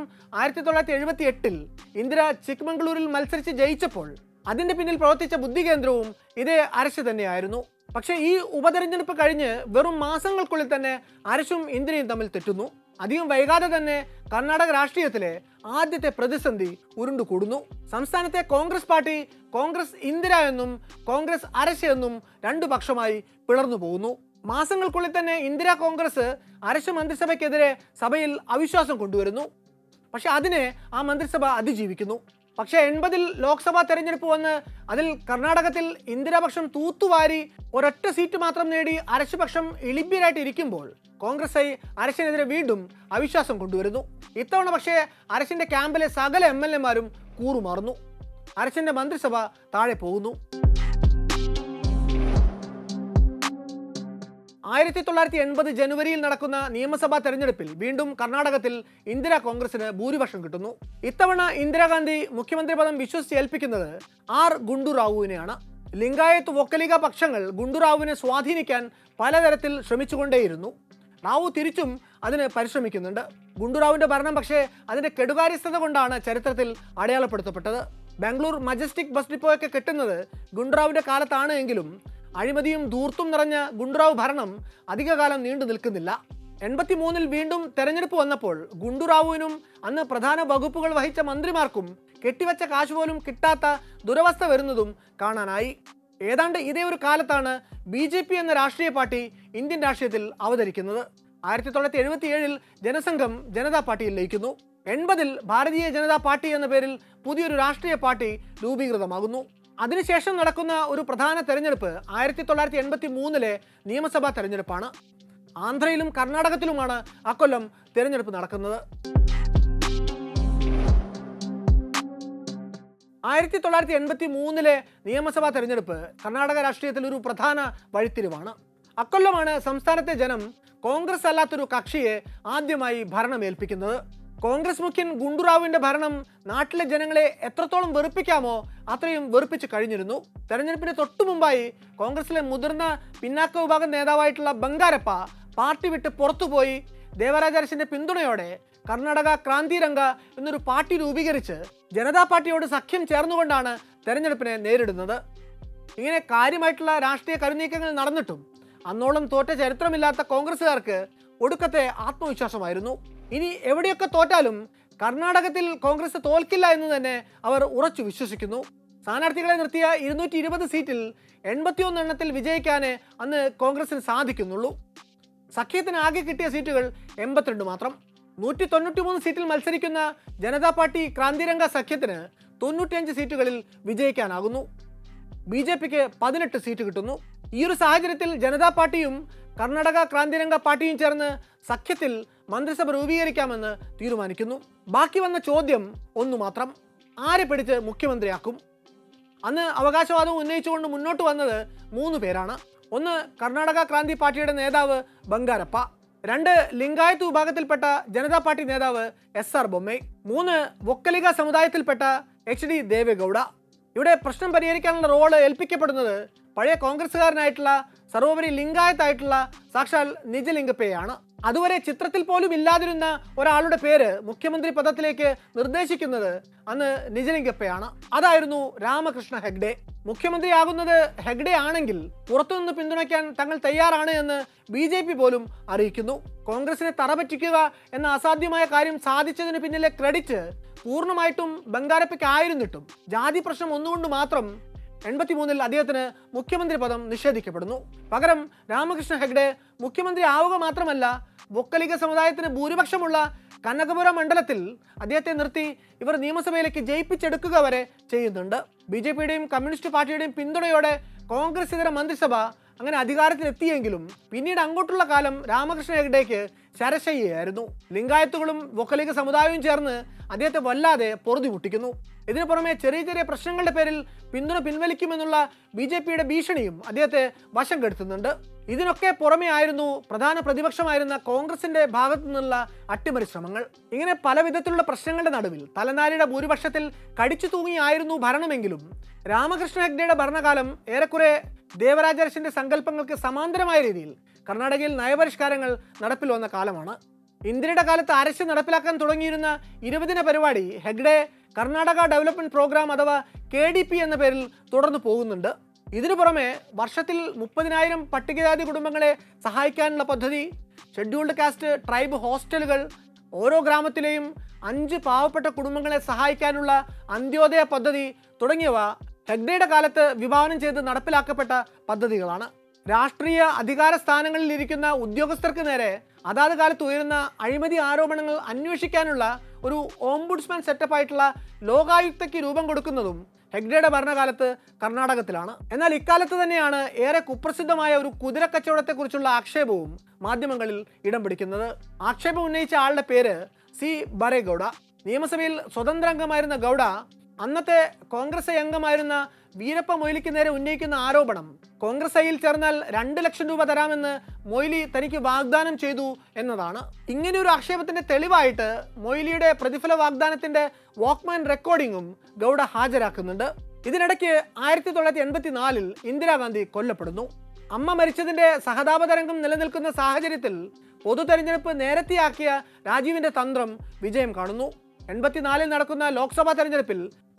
1978-ൽ ഇന്ദിര ചിക്മംഗ്ലൂരിൽ മത്സരിച്ച് ജയിച്ചപ്പോൾ അതിന്റെ പിന്നിൽ പ്രവർത്തിച്ച ബുദ്ധി കേന്ദ്രവും ഇതേ അരശ് തന്നെയായിരുന്നു. പക്ഷേ ഈ ഉപതെരഞ്ഞെടുപ്പ് കഴിഞ്ഞ് വെറും മാസങ്ങൾക്കുള്ളിൽ തന്നെ അരശും ഇന്ദിരയും തമ്മിൽ തെറ്റുന്നു. അധികം വൈകാതെ തന്നെ കർണാടക രാഷ്ട്രീയത്തിലെ ആദ്യത്തെ പ്രതിസന്ധി ഉരുണ്ടുകൂടുന്നു. സംസ്ഥാനത്തെ കോൺഗ്രസ് പാർട്ടി കോൺഗ്രസ് ഇന്ദിര എന്നും കോൺഗ്രസ് അരശ് എന്നും 2 പക്ഷമായി പിളർന്നു പോകുന്നു. മാസങ്ങൾക്കുള്ളിൽ തന്നെ ഇന്ദിര കോൺഗ്രസ് അരശ് മന്ത്രിസഭയ്ക്കെതിരെ സഭയിൽ അവിശ്വാസം കൊണ്ടുവരുന്നു. പക്ഷെ അതിനെ ആ മന്ത്രിസഭ അതിജീവിക്കുന്നു. പക്ഷേ 80-ൽ ലോക്സഭാ തെരഞ്ഞെടുപ്പ് വന്ന് അതിൽ കർണാടകത്തിൽ ഇന്ദിരാപക്ഷം തൂത്തുവാരി ഒരൊറ്റ സീറ്റ് മാത്രം നേടി അരശ് പക്ഷം ഇളിഭ്യരായിട്ട് ഇരിക്കുമ്പോൾ കോൺഗ്രസ് അരശിനെതിരെ വീണ്ടും അവിശ്വാസം കൊണ്ടുവരുന്നു. ഇത്തവണ പക്ഷേ അരശിന്റെ ക്യാമ്പിലെ സകല MLA-മാരും കൂറുമാറുന്നു. അരശിന്റെ മന്ത്രിസഭ താഴെ പോകുന്നു. 1980 ജനുവരിയിൽ നടക്കുന്ന നിയമസഭാ തെരഞ്ഞെടുപ്പിൽ വീണ്ടും കർണാടകത്തിൽ ഇന്ദിര കോൺഗ്രസിന് ഭൂരിപക്ഷം കിട്ടുന്നു. ഇത്തവണ ഇന്ദിരാഗാന്ധി മുഖ്യമന്ത്രി പദം വിശ്വസിച്ച് ഏൽപ്പിക്കുന്നത് R. ഗുണ്ടുറാവുവിനെയാണ്. ലിംഗായത്ത് വൊക്കലിക പക്ഷങ്ങൾ ഗുണ്ടുറാവുവിനെ സ്വാധീനിക്കാൻ പലതരത്തിൽ ശ്രമിച്ചുകൊണ്ടേയിരുന്നു. റാവു തിരിച്ചും അതിന് പരിശ്രമിക്കുന്നുണ്ട്. ഗുണ്ടുറാവുവിന്റെ ഭരണം പക്ഷേ അതിന്റെ കെടുകാര്യസ്ഥത കൊണ്ടാണ് ചരിത്രത്തിൽ അടയാളപ്പെടുത്തപ്പെട്ടത്. ബാംഗ്ലൂർ മജസ്റ്റിക് ബസ് ഡിപ്പോയൊക്കെ കെട്ടുന്നത് ഗുണ്ടുറാവുവിന്റെ കാലത്താണ് എങ്കിലും അഴിമതിയും ധൂർത്തും നിറഞ്ഞ ഗുണ്ടുറാവു ഭരണം അധികകാലം നീണ്ടു നിൽക്കുന്നില്ല. 83-ൽ വീണ്ടും തെരഞ്ഞെടുപ്പ് വന്നപ്പോൾ ഗുണ്ടുറാവുവിനും അന്ന് പ്രധാന വകുപ്പുകൾ വഹിച്ച മന്ത്രിമാർക്കും കെട്ടിവെച്ച കാശ് പോലും കിട്ടാത്ത ദുരവസ്ഥ വരുന്നതും കാണാനായി. ഏതാണ്ട് ഇതേ ഒരു കാലത്താണ് BJP എന്ന രാഷ്ട്രീയ പാർട്ടി ഇന്ത്യൻ രാഷ്ട്രീയത്തിൽ അവതരിക്കുന്നത്. 1977-ൽ ജനസംഘം ജനതാ പാർട്ടിയിൽ ലയിക്കുന്നു. 80-ൽ ഭാരതീയ ജനതാ പാർട്ടി എന്ന പേരിൽ പുതിയൊരു രാഷ്ട്രീയ പാർട്ടി രൂപീകൃതമാകുന്നു. അതിനുശേഷം നടക്കുന്ന ഒരു പ്രധാന തെരഞ്ഞെടുപ്പ് 1983-ലെ നിയമസഭാ തെരഞ്ഞെടുപ്പാണ്. ആന്ധ്രയിലും കർണാടകത്തിലുമാണ് അക്കൊല്ലം തെരഞ്ഞെടുപ്പ് നടക്കുന്നത്. 1983-ലെ നിയമസഭാ തെരഞ്ഞെടുപ്പ് കർണാടക രാഷ്ട്രീയത്തിൽ ഒരു പ്രധാന വഴിത്തിരിവാണ്. അക്കൊല്ലമാണ് സംസ്ഥാനത്തെ ജനം കോൺഗ്രസ് അല്ലാത്തൊരു കക്ഷിയെ ആദ്യമായി ഭരണമേൽപ്പിക്കുന്നത്. കോൺഗ്രസ് മുഖ്യൻ ഗുണ്ടുറാവുവിന്റെ ഭരണം നാട്ടിലെ ജനങ്ങളെ എത്രത്തോളം വെറുപ്പിക്കാമോ അത്രയും വെറുപ്പിച്ച് കഴിഞ്ഞിരുന്നു. തെരഞ്ഞെടുപ്പിന് തൊട്ടു മുമ്പായി കോൺഗ്രസിലെ മുതിർന്ന പിന്നാക്ക വിഭാഗം നേതാവായിട്ടുള്ള ബംഗാരപ്പ പാർട്ടി വിട്ട് പുറത്തുപോയി ദേവരാജ അരശിന്റെ പിന്തുണയോടെ കർണാടക ക്രാന്തി രംഗ എന്നൊരു പാർട്ടി രൂപീകരിച്ച് ജനതാ പാർട്ടിയോട് സഖ്യം ചേർന്നുകൊണ്ടാണ് തെരഞ്ഞെടുപ്പിനെ നേരിടുന്നത്. ഇങ്ങനെ കാര്യമായിട്ടുള്ള രാഷ്ട്രീയ കരുനീക്കങ്ങൾ നടന്നിട്ടും അന്നോളം തോറ്റ ചരിത്രമില്ലാത്ത കോൺഗ്രസ്സുകാർക്ക് ഒടുക്കത്തെ ആത്മവിശ്വാസമായിരുന്നു. ഇനി എവിടെയൊക്കെ തോറ്റാലും കർണാടകത്തിൽ കോൺഗ്രസ് തോൽക്കില്ല എന്ന് തന്നെ അവർ ഉറച്ചു വിശ്വസിക്കുന്നു. സ്ഥാനാർത്ഥികളെ നിർത്തിയ 220 സീറ്റിൽ 81 എണ്ണത്തിൽ വിജയിക്കാനേ അന്ന് കോൺഗ്രസിന് സാധിക്കുന്നുള്ളൂ. സഖ്യത്തിന് ആകെ കിട്ടിയ സീറ്റുകൾ 82 മാത്രം. 193 സീറ്റിൽ മത്സരിക്കുന്ന ജനതാ പാർട്ടി ക്രാന്തിരംഗ സഖ്യത്തിന് 95 സീറ്റുകളിൽ വിജയിക്കാനാകുന്നു. BJPക്ക് 18 സീറ്റ് കിട്ടുന്നു. ഈ ഒരു സാഹചര്യത്തിൽ ജനതാ പാർട്ടിയും കർണാടക ക്രാന്തിരംഗ പാർട്ടിയും ചേർന്ന് സഖ്യത്തിൽ മന്ത്രിസഭ രൂപീകരിക്കാമെന്ന് തീരുമാനിക്കുന്നു. ബാക്കി വന്ന ചോദ്യം ഒന്നു മാത്രം: ആരെ പിടിച്ച് മുഖ്യമന്ത്രിയാക്കും? അന്ന് അവകാശവാദം ഉന്നയിച്ചുകൊണ്ട് മുന്നോട്ട് വന്നത് 3 പേരാണ്. ഒന്ന്, കർണാടക ക്രാന്തി പാർട്ടിയുടെ നേതാവ് ബംഗാരപ്പ. 2, ലിംഗായത്ത് വിഭാഗത്തിൽപ്പെട്ട ജനതാ പാർട്ടി നേതാവ് SR ബൊമ്മൈ. 3, വൊക്കലിഗ സമുദായത്തിൽപ്പെട്ട HD ദേവേഗൌഡ. ഇവിടെ പ്രശ്നം പരിഹരിക്കാനുള്ള റോള് ഏൽപ്പിക്കപ്പെടുന്നത് പഴയ കോൺഗ്രസ്സുകാരനായിട്ടുള്ള സർവോപരി ലിംഗായത്തായിട്ടുള്ള സാക്ഷാൽ നിജലിംഗപ്പയാണ്. അതുവരെ ചിത്രത്തിൽ പോലും ഇല്ലാതിരുന്ന ഒരാളുടെ പേര് മുഖ്യമന്ത്രി പദത്തിലേക്ക് നിർദ്ദേശിക്കുന്നത് അന്ന് നിജലിംഗപ്പയാണ്. അതായിരുന്നു രാമകൃഷ്ണ ഹെഗ്ഡെ. മുഖ്യമന്ത്രിയാകുന്നത് ഹെഗ്ഡെ ആണെങ്കിൽ പുറത്തുനിന്ന് പിന്തുണയ്ക്കാൻ തങ്ങൾ തയ്യാറാണ് എന്ന് BJP പോലും അറിയിക്കുന്നു. കോൺഗ്രസിനെ തറപറ്റിക്കുക എന്ന അസാധ്യമായ കാര്യം സാധിച്ചതിന് പിന്നിലെ ക്രെഡിറ്റ് പൂർണ്ണമായിട്ടും ബംഗാരപ്പയ്ക്ക് ആയിരുന്നിട്ടും ജാതി പ്രശ്നം ഒന്നുകൊണ്ട് മാത്രം 83-ൽ അദ്ദേഹത്തിന് മുഖ്യമന്ത്രി പദം നിഷേധിക്കപ്പെടുന്നു. പകരം രാമകൃഷ്ണ ഹെഗ്ഡെ മുഖ്യമന്ത്രി ആവുക മാത്രമല്ല, വൊക്കലിഗ സമുദായത്തിന് ഭൂരിപക്ഷമുള്ള കനകപുര മണ്ഡലത്തിൽ അദ്ദേഹത്തെ നിർത്തി ഇവർ നിയമസഭയിലേക്ക് ജയിപ്പിച്ചെടുക്കുക വരെ ചെയ്യുന്നുണ്ട്. BJPയുടെയും കമ്മ്യൂണിസ്റ്റ് പാർട്ടിയുടെയും പിന്തുണയോടെ കോൺഗ്രസ് ഇതര മന്ത്രിസഭ അങ്ങനെ അധികാരത്തിലെത്തിയെങ്കിലും പിന്നീട് അങ്ങോട്ടുള്ള കാലം രാമകൃഷ്ണ ഹെഗ്ഡെക്ക് ശരശയ്യായിരുന്നു. ലിംഗായത്തുകളും വൊക്കലിഗ സമുദായവും ചേർന്ന് അദ്ദേഹത്തെ വല്ലാതെ പൊറുതി മുട്ടിക്കുന്നു. ഇതിനു പുറമെ ചെറിയ ചെറിയ പ്രശ്നങ്ങളുടെ പേരിൽ പിന്തുണ പിൻവലിക്കുമെന്നുള്ള BJPയുടെ ഭീഷണിയും അദ്ദേഹത്തെ വശം കെടുത്തുന്നുണ്ട്. ഇതിനൊക്കെ പുറമെ ആയിരുന്നു പ്രധാന പ്രതിപക്ഷമായിരുന്ന കോൺഗ്രസിന്റെ ഭാഗത്തു നിന്നുള്ള അട്ടിമറി ശ്രമങ്ങൾ. ഇങ്ങനെ പല വിധത്തിലുള്ള പ്രശ്നങ്ങളുടെ നടുവിൽ തലനാരിയുടെ ഭൂരിപക്ഷത്തിൽ കടിച്ചു തൂങ്ങിയായിരുന്നു ഭരണമെങ്കിലും രാമകൃഷ്ണ ഹെഗ്ഡെയുടെ ഭരണകാലം ഏറെക്കുറെ ദേവരാജ അരശിന്റെ സങ്കല്പങ്ങൾക്ക് സമാന്തരമായ രീതിയിൽ കർണാടകയിൽ നയപരിഷ്കാരങ്ങൾ നടപ്പിൽ വന്ന കാലമാണ്. ഇന്ദിരയുടെ കാലത്ത് അരശ് നടപ്പിലാക്കാൻ തുടങ്ങിയിരുന്ന 20 ദിന പരിപാടി ഹെഗ്ഡെ കർണാടക ഡെവലപ്മെന്റ് പ്രോഗ്രാം അഥവാ KDP എന്ന പേരിൽ തുടർന്നു പോകുന്നുണ്ട്. ഇതിനു പുറമെ വർഷത്തിൽ 30,000 പട്ടികജാതി കുടുംബങ്ങളെ സഹായിക്കാനുള്ള പദ്ധതി, ഷെഡ്യൂൾഡ് കാസ്റ്റ് ട്രൈബ് ഹോസ്റ്റലുകൾ, ഓരോ ഗ്രാമത്തിലെയും 5 പാവപ്പെട്ട കുടുംബങ്ങളെ സഹായിക്കാനുള്ള അന്ത്യോദയ പദ്ധതി തുടങ്ങിയവ ഹെഗ്ഡെയുടെ കാലത്ത് വിഭാവനം ചെയ്ത് നടപ്പിലാക്കപ്പെട്ട പദ്ധതികളാണ്. രാഷ്ട്രീയ അധികാര സ്ഥാനങ്ങളിൽ ഇരിക്കുന്ന ഉദ്യോഗസ്ഥർക്ക് നേരെ അതാത് കാലത്ത് ഉയരുന്ന അഴിമതി ആരോപണങ്ങൾ അന്വേഷിക്കാനുള്ള ഒരു ഓംബുഡ്സ്മാൻ സെറ്റപ്പായിട്ടുള്ള ലോകായുക്തയ്ക്ക് രൂപം കൊടുക്കുന്നതും ഹെഗ്ഡെയുടെ ഭരണകാലത്ത് കർണാടകത്തിലാണ്. എന്നാൽ ഇക്കാലത്ത് തന്നെയാണ് ഏറെ കുപ്രസിദ്ധമായ ഒരു കുതിരക്കച്ചവടത്തെക്കുറിച്ചുള്ള ആക്ഷേപവും മാധ്യമങ്ങളിൽ ഇടം പിടിക്കുന്നത്. ആക്ഷേപം ഉന്നയിച്ച ആളുടെ പേര് C. ബരേഗൌഡ. നിയമസഭയിൽ സ്വതന്ത്ര അംഗമായിരുന്ന ഗൌഡ അന്നത്തെ കോൺഗ്രസ് അംഗമായിരുന്ന വീരപ്പ മൊയ്ലിക്ക് നേരെ ഉന്നയിക്കുന്ന ആരോപണം കോൺഗ്രസ് ഐയിൽ ചേർന്നാൽ 2 ലക്ഷം രൂപ തരാമെന്ന് മൊയ്ലി തനിക്ക് വാഗ്ദാനം ചെയ്തു എന്നതാണ്. ഇങ്ങനെയൊരു ആക്ഷേപത്തിന്റെ തെളിവായിട്ട് മൊയ്ലിയുടെ പ്രതിഫല വാഗ്ദാനത്തിന്റെ വാക്ക്മാൻ റെക്കോർഡിങ്ങും ഗൌഡ ഹാജരാക്കുന്നുണ്ട്. ഇതിനിടയ്ക്ക് 1984-ൽ ഇന്ദിരാഗാന്ധി കൊല്ലപ്പെടുന്നു. അമ്മ മരിച്ചതിന്റെ സഹതാപതരംഗം നിലനിൽക്കുന്ന സാഹചര്യത്തിൽ പൊതു തെരഞ്ഞെടുപ്പ് നേരത്തെയാക്കിയ രാജീവിന്റെ തന്ത്രം വിജയം കാണുന്നു. 84-ൽ നടക്കുന്ന ലോക്സഭാ തെരഞ്ഞെടുപ്പിൽ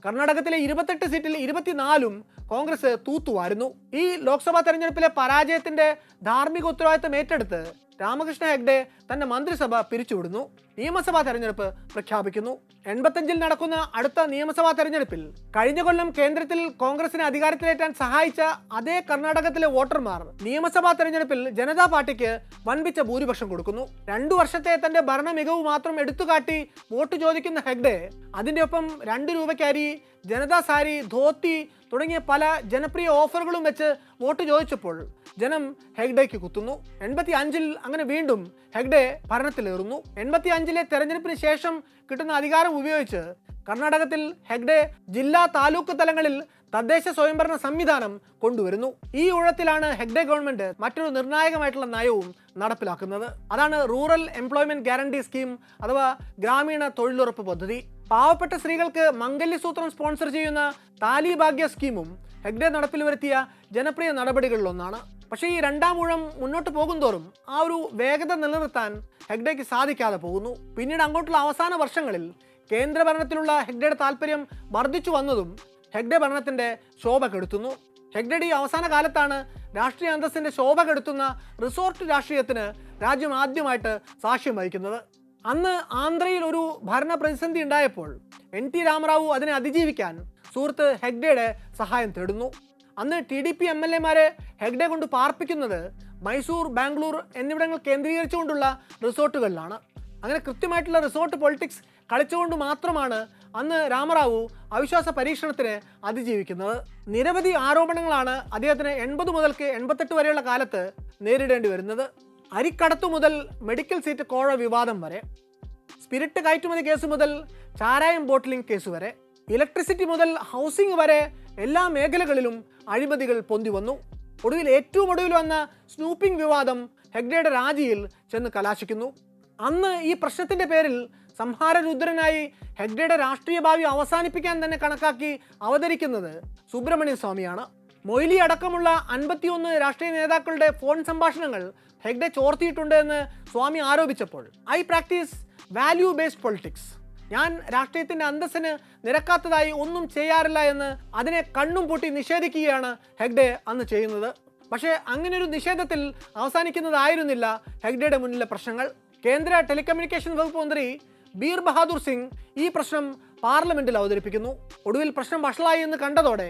കർണാടകത്തിലെ 28 സീറ്റിൽ 24 കോൺഗ്രസ് തൂത്തുവാരുന്നു. ഈ ലോക്സഭാ തെരഞ്ഞെടുപ്പിലെ പരാജയത്തിന്റെ ധാർമ്മിക ഉത്തരവാദിത്തം ഏറ്റെടുത്ത് രാമകൃഷ്ണ ഹെഗ്ഡെ തന്റെ മന്ത്രിസഭ പിരിച്ചുവിടുന്നു. നിയമസഭാ തെരഞ്ഞെടുപ്പ് പ്രഖ്യാപിക്കുന്നു. 85-ൽ നടക്കുന്ന അടുത്ത നിയമസഭാ തെരഞ്ഞെടുപ്പിൽ കഴിഞ്ഞ കൊല്ലം കേന്ദ്രത്തിൽ കോൺഗ്രസിനെ അധികാരത്തിലേറ്റാൻ സഹായിച്ച അതേ കർണാടകത്തിലെ വോട്ടർമാർ നിയമസഭാ തെരഞ്ഞെടുപ്പിൽ ജനതാ പാർട്ടിക്ക് വൻപിച്ച ഭൂരിപക്ഷം കൊടുക്കുന്നു. 2 വർഷത്തെ തന്റെ ഭരണ മികവ് മാത്രം എടുത്തുകാട്ടി വോട്ട് ചോദിക്കുന്ന ഹെഗ്ഡെ അതിന്റെ ഒപ്പം 2 രൂപയ്ക്ക് അരി, ജനതാ സാരി, ധോത്തി തുടങ്ങിയ പല ജനപ്രിയ ഓഫറുകളും വെച്ച് വോട്ട് ചോദിച്ചപ്പോൾ ജനം ഹെഗ്ഡെക്ക് കുത്തുന്നു. 85-ൽ അങ്ങനെ വീണ്ടും ഹെഗ്ഡെ ഭരണത്തിലേറുന്നു. 85-ലെ തെരഞ്ഞെടുപ്പിന് ശേഷം കിട്ടുന്ന അധികാരം ഉപയോഗിച്ച് കർണാടകത്തിൽ ഹെഗ്ഡെ ജില്ലാ താലൂക്ക് തലങ്ങളിൽ തദ്ദേശ സ്വയംഭരണ സംവിധാനം കൊണ്ടുവരുന്നു. ഈ ഊഴത്തിലാണ് ഹെഗ്ഡെ ഗവൺമെന്റ് മറ്റൊരു നിർണായകമായിട്ടുള്ള നയവും നടപ്പിലാക്കുന്നത്. അതാണ് റൂറൽ എംപ്ലോയ്മെന്റ് ഗ്യാരണ്ടി സ്കീം അഥവാ ഗ്രാമീണ തൊഴിലുറപ്പ് പദ്ധതി. പാവപ്പെട്ട സ്ത്രീകൾക്ക് മംഗല്യസൂത്രം സ്പോൺസർ ചെയ്യുന്ന താലി ഭാഗ്യ സ്കീമും ഹെഗ്ഡെ നടപ്പിൽ വരുത്തിയ ജനപ്രിയ നടപടികളിലൊന്നാണ്. പക്ഷേ ഈ രണ്ടാം ഊഴം മുന്നോട്ട് പോകുന്തോറും ആ ഒരു വേഗത നിലനിർത്താൻ ഹെഗ്ഡെക്ക് സാധിക്കാതെ പോകുന്നു. പിന്നീട് അങ്ങോട്ടുള്ള അവസാന വർഷങ്ങളിൽ കേന്ദ്രഭരണത്തിലുള്ള ഹെഗ്ഡെയുടെ താല്പര്യം വർദ്ധിച്ചു വന്നതും ഹെഗ്ഡെ ഭരണത്തിന്റെ ശോഭ കെടുത്തുന്നു. ഹെഗ്ഡെയുടെ ഈ അവസാന കാലത്താണ് രാഷ്ട്രീയ അന്തസ്സിന്റെ ശോഭ കെടുത്തുന്ന റിസോർട്ട് രാഷ്ട്രീയത്തിന് രാജ്യം ആദ്യമായിട്ട് സാക്ഷ്യം വഹിക്കുന്നത്. അന്ന് ആന്ധ്രയിൽ ഒരു ഭരണ പ്രതിസന്ധി ഉണ്ടായപ്പോൾ NT രാമറാവു അതിനെ അതിജീവിക്കാൻ സുഹൃത്ത് ഹെഗ്ഡെയുടെ സഹായം തേടുന്നു. അന്ന് TDP MLA-മാരെ ഹെഗ്ഡെ കൊണ്ട് പാർപ്പിക്കുന്നത് മൈസൂർ, ബാംഗ്ലൂർ എന്നിവിടങ്ങൾ കേന്ദ്രീകരിച്ചുകൊണ്ടുള്ള റിസോർട്ടുകളിലാണ്. അങ്ങനെ കൃത്യമായിട്ടുള്ള റിസോർട്ട് പൊളിറ്റിക്സ് കളിച്ചുകൊണ്ട് മാത്രമാണ് അന്ന് രാമറാവു അവിശ്വാസ പരീക്ഷണത്തിന് അതിജീവിക്കുന്നത്. നിരവധി ആരോപണങ്ങളാണ് അദ്ദേഹത്തിന് 80 മുതൽക്ക് 88 വരെയുള്ള കാലത്ത് നേരിടേണ്ടി വരുന്നത്. അരിക്കടത്തു മുതൽ മെഡിക്കൽ സീറ്റ് കോഴ വിവാദം വരെ, സ്പിരിറ്റ് കയറ്റുമതി കേസ് മുതൽ ചാരായം ബോട്ടിലിംഗ് കേസ് വരെ, ഇലക്ട്രിസിറ്റി മുതൽ ഹൗസിംഗ് വരെ എല്ലാ മേഖലകളിലും അഴിമതികൾ പൊന്തി വന്നു. ഏറ്റവും ഒടുവിൽ വന്ന സ്നൂപ്പിംഗ് വിവാദം ഹെഗ്ഡെയുടെ രാജിയിൽ ചെന്ന് കലാശിക്കുന്നു. അന്ന് ഈ പ്രശ്നത്തിന്റെ പേരിൽ സംഹാരരുദ്രനായി ഹെഗ്ഡെയുടെ രാഷ്ട്രീയ ഭാവി അവസാനിപ്പിക്കാൻ തന്നെ കണക്കാക്കി അവതരിക്കുന്നത് സുബ്രഹ്മണ്യ സ്വാമിയാണ്. മൊയ്ലി അടക്കമുള്ള 51 രാഷ്ട്രീയ നേതാക്കളുടെ ഫോൺ സംഭാഷണങ്ങൾ ഹെഗ്ഡെ ചോർത്തിയിട്ടുണ്ട് എന്ന് സ്വാമി ആരോപിച്ചപ്പോൾ I practise value based politics, ഞാൻ രാഷ്ട്രീയത്തിന്റെ അന്തസ്സിന് നിരക്കാത്തതായി ഒന്നും ചെയ്യാറില്ല എന്ന് അതിനെ കണ്ണും പൂട്ടി നിഷേധിക്കുകയാണ് ഹെഗ്ഡെ അന്ന് ചെയ്യുന്നത്. പക്ഷേ അങ്ങനെ ഒരു നിഷേധത്തിൽ അവസാനിക്കുന്നതായിരുന്നില്ല ഹെഗ്ഡെയുടെ മുന്നിലെ പ്രശ്നങ്ങൾ. കേന്ദ്ര ടെലികമ്മ്യൂണിക്കേഷൻ വകുപ്പ് മന്ത്രി ബീർ ബഹാദൂർ സിംഗ് ഈ പ്രശ്നം പാർലമെന്റിൽ അവതരിപ്പിക്കുന്നു. ഒടുവിൽ പ്രശ്നം വഷളായി എന്ന് കണ്ടതോടെ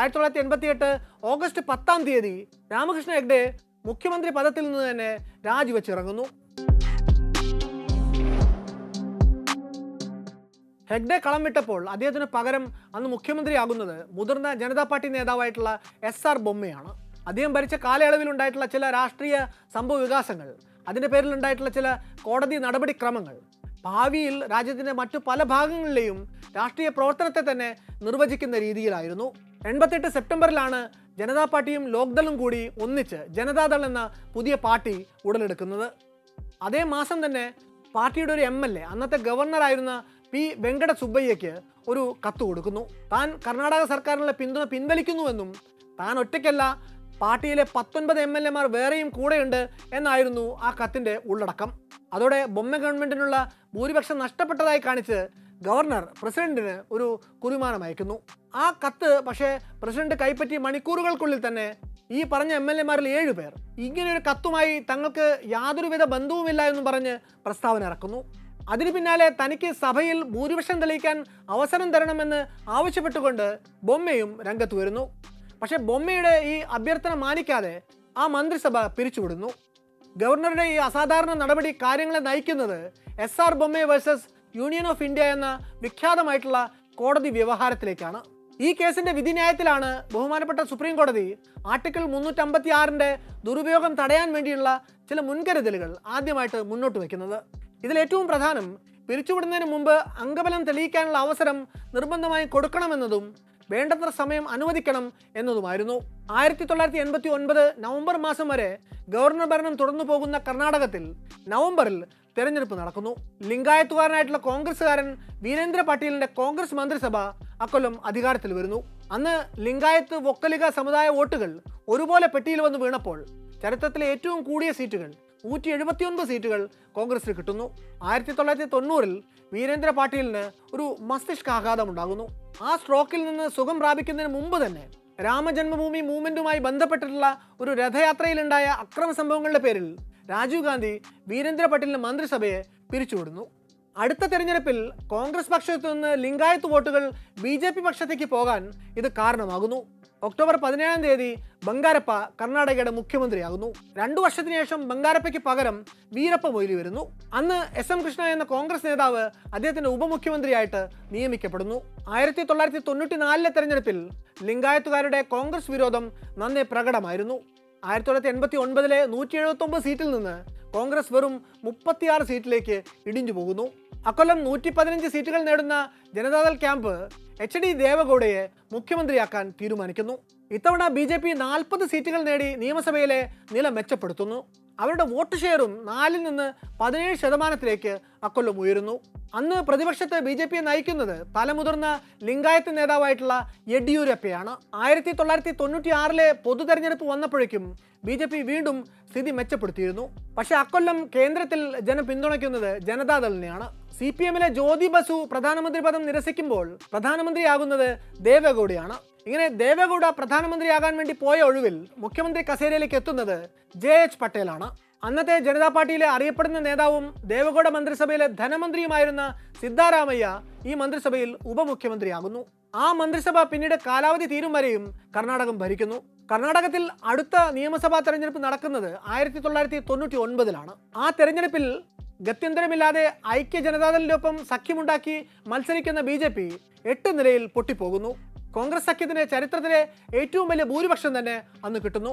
1988 ഓഗസ്റ്റ് 10-ാം തീയതി രാമകൃഷ്ണ ഹെഗ്ഡെ മുഖ്യമന്ത്രി പദത്തിൽ നിന്ന് തന്നെ രാജിവെച്ചിറങ്ങുന്നു. ഹെഗ്ഡെ കളം വിട്ടപ്പോൾ അദ്ദേഹത്തിന് പകരം അന്ന് മുഖ്യമന്ത്രിയാകുന്നത് മുതിർന്ന ജനതാ പാർട്ടി നേതാവായിട്ടുള്ള SR ബൊമ്മയാണ്. അദ്ദേഹം ഭരിച്ച കാലയളവിൽ ഉണ്ടായിട്ടുള്ള ചില രാഷ്ട്രീയ സംഭവ വികാസങ്ങൾ, അതിൻ്റെ പേരിലുണ്ടായിട്ടുള്ള ചില കോടതി നടപടിക്രമങ്ങൾ ഭാവിയിൽ രാജ്യത്തിൻ്റെ മറ്റു പല ഭാഗങ്ങളിലെയും രാഷ്ട്രീയ പ്രവർത്തനത്തെ തന്നെ നിർവചിക്കുന്ന രീതിയിലായിരുന്നു. 88 സെപ്റ്റംബറിലാണ് ജനതാ പാർട്ടിയും ലോക്ദളും കൂടി ഒന്നിച്ച് ജനതാദൾ എന്ന പുതിയ പാർട്ടി ഉടലെടുക്കുന്നത്. അതേ മാസം തന്നെ പാർട്ടിയുടെ ഒരു MLA, അന്നത്തെ ഗവർണറായിരുന്ന P. വെങ്കട സുബ്ബയ്യയ്ക്ക് ഒരു കത്ത് കൊടുക്കുന്നു. താൻ കർണാടക സർക്കാരിനുള്ള പിന്തുണ പിൻവലിക്കുന്നുവെന്നും താൻ ഒറ്റയ്ക്കല്ല, പാർട്ടിയിലെ 19 MLA-മാർ വേറെയും കൂടെയുണ്ട് എന്നായിരുന്നു ആ കത്തിൻ്റെ ഉള്ളടക്കം. അതോടെ ബൊമ്മ ഗവൺമെൻറ്റിനുള്ള ഭൂരിപക്ഷം നഷ്ടപ്പെട്ടതായി കാണിച്ച് ഗവർണർ പ്രസിഡന്റിന് ഒരു കുറിമാനം അയക്കുന്നു. ആ കത്ത് പക്ഷേ പ്രസിഡന്റ് കൈപ്പറ്റി മണിക്കൂറുകൾക്കുള്ളിൽ തന്നെ ഈ പറഞ്ഞ MLA-മാരിൽ 7 പേർ ഇങ്ങനെയൊരു കത്തുമായി തങ്ങൾക്ക് യാതൊരുവിധ ബന്ധവുമില്ല എന്നും പറഞ്ഞ് പ്രസ്താവന ഇറക്കുന്നു. അതിനു പിന്നാലെ തനിക്ക് സഭയിൽ ഭൂരിപക്ഷം തെളിയിക്കാൻ അവസരം തരണമെന്ന് ആവശ്യപ്പെട്ടുകൊണ്ട് ബൊമ്മയും രംഗത്ത് വരുന്നു. പക്ഷേ ബൊമ്മയുടെ ഈ അഭ്യർത്ഥന മാനിക്കാതെ ആ മന്ത്രിസഭ പിരിച്ചുവിടുന്നു. ഗവർണറുടെ ഈ അസാധാരണ നടപടി കാര്യങ്ങളെ നയിക്കുന്നത് SR Bommai versus union of India എന്ന വിഖ്യാതമായിട്ടുള്ള കോടതി വ്യവഹാരത്തിലേക്കാണ്. ഈ കേസിന്റെ വിധിന്യായത്തിലാണ് ബഹുമാനപ്പെട്ട സുപ്രീം കോടതി ആർട്ടിക്കിൾ 356-ന്റെ ദുരുപയോഗം തടയാൻ വേണ്ടിയുള്ള ചില മുൻകരുതലുകൾ ആദ്യമായിട്ട് മുന്നോട്ട് വയ്ക്കുന്നത്. ഇതിലേറ്റവും പ്രധാനം പിരിച്ചുവിടുന്നതിന് മുമ്പ് അംഗബലം തെളിയിക്കാനുള്ള അവസരം നിർബന്ധമായി കൊടുക്കണമെന്നതും വേണ്ടത്ര സമയം അനുവദിക്കണം എന്നതുമായിരുന്നു. 1989 നവംബർ മാസം വരെ ഗവർണർ ഭരണം തുടർന്നു പോകുന്ന കർണാടകത്തിൽ നവംബറിൽ തെരഞ്ഞെടുപ്പ് നടക്കുന്നു. ലിംഗായത്തുകാരനായിട്ടുള്ള കോൺഗ്രസ്സുകാരൻ വീരേന്ദ്ര പട്ടേലിന്റെ കോൺഗ്രസ് മന്ത്രിസഭ അക്കൊല്ലം അധികാരത്തിൽ വരുന്നു. അന്ന് ലിംഗായത്ത് വൊക്കലിക സമുദായ വോട്ടുകൾ ഒരുപോലെ പെട്ടിയിൽ വന്ന് വീണപ്പോൾ ചരിത്രത്തിലെ ഏറ്റവും കൂടിയ സീറ്റുകൾ 179 സീറ്റുകൾ കോൺഗ്രസിന് കിട്ടുന്നു. 1990-ൽ വീരേന്ദ്ര പാട്ടീലിന് ഒരു മസ്തിഷ്കാഘാതം ഉണ്ടാകുന്നു. ആ സ്ട്രോക്കിൽ നിന്ന് സുഖം പ്രാപിക്കുന്നതിന് മുമ്പ് തന്നെ രാമജന്മഭൂമി മൂവ്മെന്റുമായി ബന്ധപ്പെട്ടിട്ടുള്ള ഒരു രഥയാത്രയിലുണ്ടായ അക്രമ സംഭവങ്ങളുടെ പേരിൽ രാജീവ് ഗാന്ധി വീരേന്ദ്ര പട്ടേലിന്റെ മന്ത്രിസഭയെ പിരിച്ചുവിടുന്നു. അടുത്ത തെരഞ്ഞെടുപ്പിൽ കോൺഗ്രസ് പക്ഷത്തു നിന്ന് ലിംഗായത്ത് വോട്ടുകൾ BJP പക്ഷത്തേക്ക് പോകാൻ ഇത് കാരണമാകുന്നു. ഒക്ടോബർ 17-ാം തീയതി ബംഗാരപ്പ കർണാടകയുടെ മുഖ്യമന്ത്രിയാകുന്നു. 2 വർഷത്തിന് ശേഷം ബംഗാരപ്പയ്ക്ക് പകരം വീരപ്പ മൊയ്ലി വരുന്നു. അന്ന് SM കൃഷ്ണ എന്ന കോൺഗ്രസ് നേതാവ് അദ്ദേഹത്തിന്റെ ഉപമുഖ്യമന്ത്രിയായിട്ട് നിയമിക്കപ്പെടുന്നു. 1994-ലെ തെരഞ്ഞെടുപ്പിൽ ലിംഗായത്തുകാരുടെ കോൺഗ്രസ് വിരോധം നന്നേ പ്രകടമായിരുന്നു. 1989-ലെ 179 സീറ്റിൽ നിന്ന് കോൺഗ്രസ് വെറും 36 സീറ്റിലേക്ക് ഇടിഞ്ഞു പോകുന്നു. അക്കൊല്ലം 115 സീറ്റുകൾ നേടുന്ന ജനതാദൾ ക്യാമ്പ് HD ദേവഗൌഡയെ മുഖ്യമന്ത്രിയാക്കാൻ തീരുമാനിക്കുന്നു. ഇത്തവണ BJP 40 സീറ്റുകൾ നേടി നിയമസഭയിലെ നില മെച്ചപ്പെടുത്തുന്നു. അവരുടെ വോട്ട് ഷെയറും 4-ൽ നിന്ന് 17% അക്കൊല്ലം ഉയരുന്നു. അന്ന് പ്രതിപക്ഷത്ത് BJPയെ നയിക്കുന്നത് തലമുതിർന്ന ലിംഗായത്ത് നേതാവായിട്ടുള്ള യെഡിയൂരപ്പയാണ്. 1996-ലെ പൊതു തെരഞ്ഞെടുപ്പ് വന്നപ്പോഴേക്കും BJP വീണ്ടും സ്ഥിതി മെച്ചപ്പെടുത്തിയിരുന്നു. പക്ഷേ അക്കൊല്ലം കേന്ദ്രത്തിൽ ജനം പിന്തുണയ്ക്കുന്നത് ജനതാദളിനെയാണ്. CPM-ലെ ജ്യോതി ബസു പ്രധാനമന്ത്രി പദം നിരസിക്കുമ്പോൾ പ്രധാനമന്ത്രിയാകുന്നത് ദേവഗൌഡയാണ്. ഇങ്ങനെ ദേവഗൌഡ പ്രധാനമന്ത്രിയാകാൻ വേണ്ടി പോയ ഒഴിവിൽ മുഖ്യമന്ത്രി കസേരയിലേക്ക് എത്തുന്നത് JH പട്ടേലാണ്. അന്നത്തെ ജനതാ പാർട്ടിയിലെ അറിയപ്പെടുന്ന നേതാവും ദേവഗൌഡ മന്ത്രിസഭയിലെ ധനമന്ത്രിയുമായിരുന്ന സിദ്ധാരാമയ്യ ഈ മന്ത്രിസഭയിൽ ഉപമുഖ്യമന്ത്രിയാകുന്നു. ആ മന്ത്രിസഭ പിന്നീട് കാലാവധി തീരും വരെയും കർണാടകം ഭരിക്കുന്നു. കർണാടകത്തിൽ അടുത്ത നിയമസഭാ തെരഞ്ഞെടുപ്പ് നടക്കുന്നത് 1999-ലാണ്. ആ തെരഞ്ഞെടുപ്പിൽ ഗത്യന്തരമില്ലാതെ ഐക്യ ജനതാദളിനൊപ്പം സഖ്യമുണ്ടാക്കി മത്സരിക്കുന്ന BJP 8 നിലയിൽ പൊട്ടിപ്പോകുന്നു. കോൺഗ്രസ് സഖ്യത്തിന് ചരിത്രത്തിലെ ഏറ്റവും വലിയ ഭൂരിപക്ഷം തന്നെ അന്ന് കിട്ടുന്നു.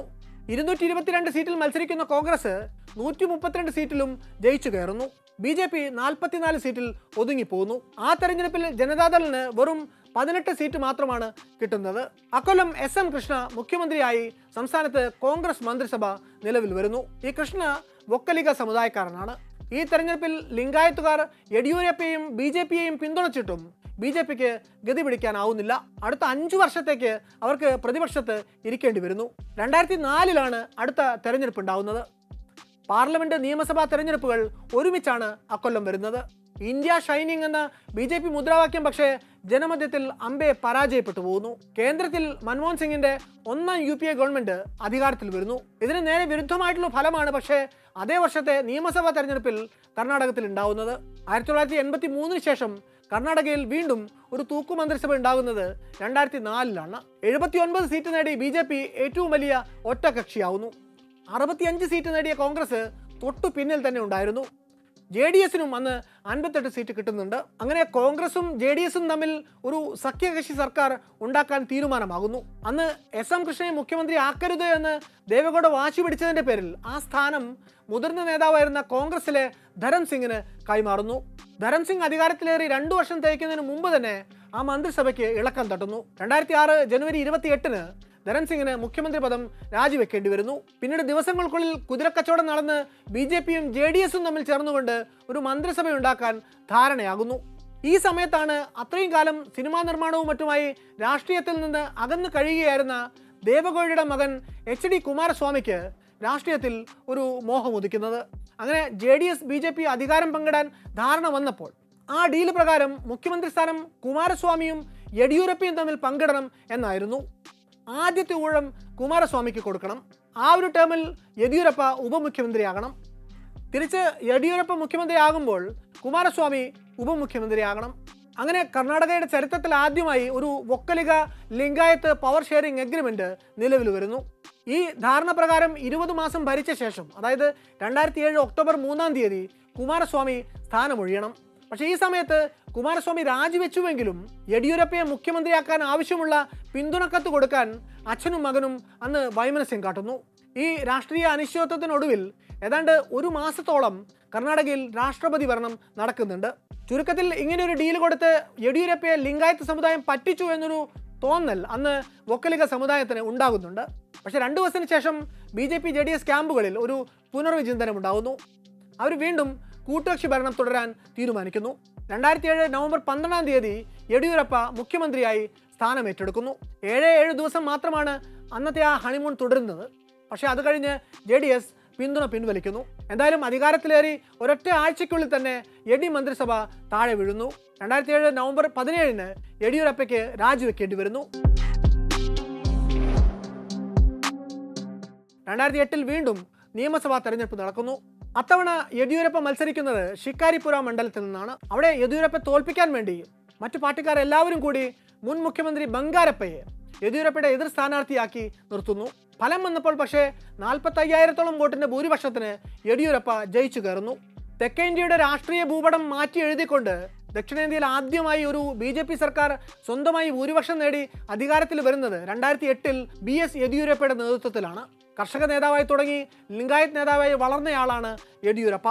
222 സീറ്റിൽ മത്സരിക്കുന്ന കോൺഗ്രസ് 132 സീറ്റിലും ജയിച്ചു കയറുന്നു. BJP 44 സീറ്റിൽ ഒതുങ്ങിപ്പോകുന്നു. ആ തെരഞ്ഞെടുപ്പിൽ ജനതാദളിന് വെറും 18 സീറ്റ് മാത്രമാണ് കിട്ടുന്നത്. അക്കൊല്ലം SM കൃഷ്ണ മുഖ്യമന്ത്രിയായി സംസ്ഥാനത്ത് കോൺഗ്രസ് മന്ത്രിസഭ നിലവിൽ വരുന്നു. ഈ കൃഷ്ണ വൊക്കലിഗ സമുദായക്കാരനാണ്. ഈ തെരഞ്ഞെടുപ്പിൽ ലിംഗായത്തുകാർ യെഡിയൂരപ്പയെയും BJPയെയും പിന്തുണച്ചിട്ടും BJPക്ക് ഗതി പിടിക്കാനാവുന്നില്ല. അടുത്ത 5 വർഷത്തേക്ക് അവർക്ക് പ്രതിപക്ഷത്ത് ഇരിക്കേണ്ടി വരുന്നു. 2004-ലാണ് അടുത്ത തെരഞ്ഞെടുപ്പ് ഉണ്ടാവുന്നത്. പാർലമെന്റ് നിയമസഭാ തെരഞ്ഞെടുപ്പുകൾ ഒരുമിച്ചാണ് അക്കൊല്ലം വരുന്നത്. ഇന്ത്യ ഷൈനിങ് എന്ന BJP മുദ്രാവാക്യം പക്ഷേ ജനമധ്യത്തിൽ അമ്പെ പരാജയപ്പെട്ടു പോകുന്നു. കേന്ദ്രത്തിൽ മൻമോഹൻ സിംഗിന്റെ 1ാം UPA ഗവൺമെന്റ് അധികാരത്തിൽ വരുന്നു. ഇതിന് നേരെ വിരുദ്ധമായിട്ടുള്ള ഫലമാണ് പക്ഷേ അതേ വർഷത്തെ നിയമസഭാ തെരഞ്ഞെടുപ്പിൽ കർണാടകത്തിൽ ഉണ്ടാവുന്നത്. 1983-ന് ശേഷം കർണാടകയിൽ വീണ്ടും ഒരു തൂക്കുമന്ത്രിസഭ ഉണ്ടാകുന്നത് 2004-ലാണ്. 79 സീറ്റ് നേടി BJP ഏറ്റവും വലിയ ഒറ്റകക്ഷിയാവുന്നു. 65 സീറ്റ് നേടിയ കോൺഗ്രസ് തൊട്ടു പിന്നിൽ തന്നെ ഉണ്ടായിരുന്നു. JDSനും അന്ന് 58 സീറ്റ് കിട്ടുന്നുണ്ട്. അങ്ങനെ കോൺഗ്രസും JDSും തമ്മിൽ ഒരു സഖ്യകക്ഷി സർക്കാർ ഉണ്ടാക്കാൻ തീരുമാനമാകുന്നു. അന്ന് SM കൃഷ്ണയെ മുഖ്യമന്ത്രി ആക്കരുത് എന്ന് ദേവഗൌഡ വാശി പിടിച്ചതിൻ്റെ പേരിൽ ആ സ്ഥാനം മുതിർന്ന നേതാവായിരുന്ന കോൺഗ്രസിലെ ധരം സിംഗിന് കൈമാറുന്നു. ധരം സിംഗ് അധികാരത്തിലേറി 2 വർഷം തികയ്ക്കുന്നതിന് മുമ്പ് തന്നെ ആ മന്ത്രിസഭയ്ക്ക് ഇളക്കം തട്ടുന്നു. 2006 ജനുവരി 28-ന് ധരം സിംഗിന് മുഖ്യമന്ത്രി പദം രാജിവെക്കേണ്ടി വരുന്നു. പിന്നീട് ദിവസങ്ങൾക്കുള്ളിൽ കുതിരക്കച്ചവടം നടന്ന് BJPയും JDSും തമ്മിൽ ചേർന്നുകൊണ്ട് ഒരു മന്ത്രിസഭ ഉണ്ടാക്കാൻ ധാരണയാകുന്നു. ഈ സമയത്താണ് അത്രയും കാലം സിനിമാ നിർമ്മാണവും മറ്റുമായി രാഷ്ട്രീയത്തിൽ നിന്ന് അകന്നു കഴിയുകയായിരുന്ന ദേവഗൌഡയുടെ മകൻ HD കുമാരസ്വാമിക്ക് രാഷ്ട്രീയത്തിൽ ഒരു മോഹം ഉദിക്കുന്നത്. അങ്ങനെ JDS BJP അധികാരം പങ്കിടാൻ ധാരണ വന്നപ്പോൾ ആ ഡീല് പ്രകാരം മുഖ്യമന്ത്രി സ്ഥാനം കുമാരസ്വാമിയും യെഡിയൂരപ്പയും തമ്മിൽ പങ്കിടണം എന്നായിരുന്നു. ആദ്യത്തെ ഊഴം കുമാരസ്വാമിക്ക് കൊടുക്കണം. ആ ഒരു ടേമിൽ യെഡിയൂരപ്പ ഉപമുഖ്യമന്ത്രിയാകണം. തിരിച്ച് യെഡിയൂരപ്പ മുഖ്യമന്ത്രിയാകുമ്പോൾ കുമാരസ്വാമി ഉപമുഖ്യമന്ത്രിയാകണം. അങ്ങനെ കർണാടകയുടെ ചരിത്രത്തിൽ ആദ്യമായി ഒരു Vokkaliga Lingayat power sharing agreement നിലവിൽ വരുന്നു. ഈ ധാരണ പ്രകാരം 20 മാസം ഭരിച്ച ശേഷം, അതായത് 2007 ഒക്ടോബർ 3-ാം തീയതി കുമാരസ്വാമി സ്ഥാനമൊഴിയണം. പക്ഷേ ഈ സമയത്ത് കുമാരസ്വാമി രാജിവെച്ചുവെങ്കിലും യെഡിയൂരപ്പയെ മുഖ്യമന്ത്രിയാക്കാൻ ആവശ്യമുള്ള പിന്തുണക്കത്ത് കൊടുക്കാൻ അച്ഛനും മകനും അന്ന് വൈമനസ്യം കാട്ടുന്നു. ഈ രാഷ്ട്രീയ അനിശ്ചിതത്വത്തിനൊടുവിൽ ഏതാണ്ട് 1 മാസത്തോളം കർണാടകയിൽ രാഷ്ട്രപതി ഭരണം നടക്കുന്നുണ്ട്. ചുരുക്കത്തിൽ ഇങ്ങനെ ഒരു ഡീൽ കൊടുത്ത് യെഡിയൂരപ്പയെ ലിംഗായത്ത് സമുദായം പറ്റിച്ചു എന്നൊരു തോന്നൽ അന്ന് വൊക്കലിഗ സമുദായത്തിന് ഉണ്ടാകുന്നുണ്ട്. പക്ഷേ 2 ദിവസത്തിന് ശേഷം BJP JDS ക്യാമ്പുകളിൽ ഒരു പുനർവിചിന്തനം ഉണ്ടാകുന്നു. അവർ വീണ്ടും കൂട്ടുകക്ഷി ഭരണം തുടരാൻ തീരുമാനിക്കുന്നു. 2007 നവംബർ 12-ാം തീയതി യെഡിയൂരപ്പ മുഖ്യമന്ത്രിയായി സ്ഥാനമേറ്റെടുക്കുന്നു. 7 ദിവസം മാത്രമാണ് അന്നത്തെ ആ ഹണിമൂൺ തുടരുന്നത്. പക്ഷേ അത് കഴിഞ്ഞ് JDS പിന്തുണ പിൻവലിക്കുന്നു. എന്തായാലും അധികാരത്തിലേറി ഒരൊറ്റ ആഴ്ചയ്ക്കുള്ളിൽ തന്നെ എഡി മന്ത്രിസഭ താഴെ വീഴുന്നു. 2007 നവംബർ 17 യെഡിയൂരപ്പയ്ക്ക് രാജിവെക്കേണ്ടി വരുന്നു. 2008 വീണ്ടും നിയമസഭാ തെരഞ്ഞെടുപ്പ് നടക്കുന്നു. അത്തവണ യെഡിയൂരപ്പ മത്സരിക്കുന്നത് ഷിക്കാരിപുര മണ്ഡലത്തിൽ നിന്നാണ്. അവിടെ യെഡിയൂരപ്പയെ തോൽപ്പിക്കാൻ വേണ്ടി മറ്റു പാർട്ടിക്കാർ എല്ലാവരും കൂടി മുൻ മുഖ്യമന്ത്രി ബംഗാരപ്പയെ യെഡിയൂരപ്പയുടെ എതിർ സ്ഥാനാർത്ഥിയാക്കി നിർത്തുന്നു. ഫലം വന്നപ്പോൾ പക്ഷേ 45,000-ഓളം വോട്ടിന്റെ ഭൂരിപക്ഷത്തിന് യെഡിയൂരപ്പ ജയിച്ചു കയറുന്നു. തെക്കേ ഇന്ത്യയുടെ രാഷ്ട്രീയ ഭൂപടം മാറ്റി എഴുതിക്കൊണ്ട് ദക്ഷിണേന്ത്യയിൽ ആദ്യമായി ഒരു BJP സർക്കാർ സ്വന്തമായി ഭൂരിപക്ഷം നേടി അധികാരത്തിൽ വരുന്നത് 2008 BS യെഡിയൂരപ്പയുടെ നേതൃത്വത്തിലാണ്. കർഷക നേതാവായി തുടങ്ങി ലിംഗായത്ത് നേതാവായി വളർന്നയാളാണ് യെഡിയൂരപ്പ.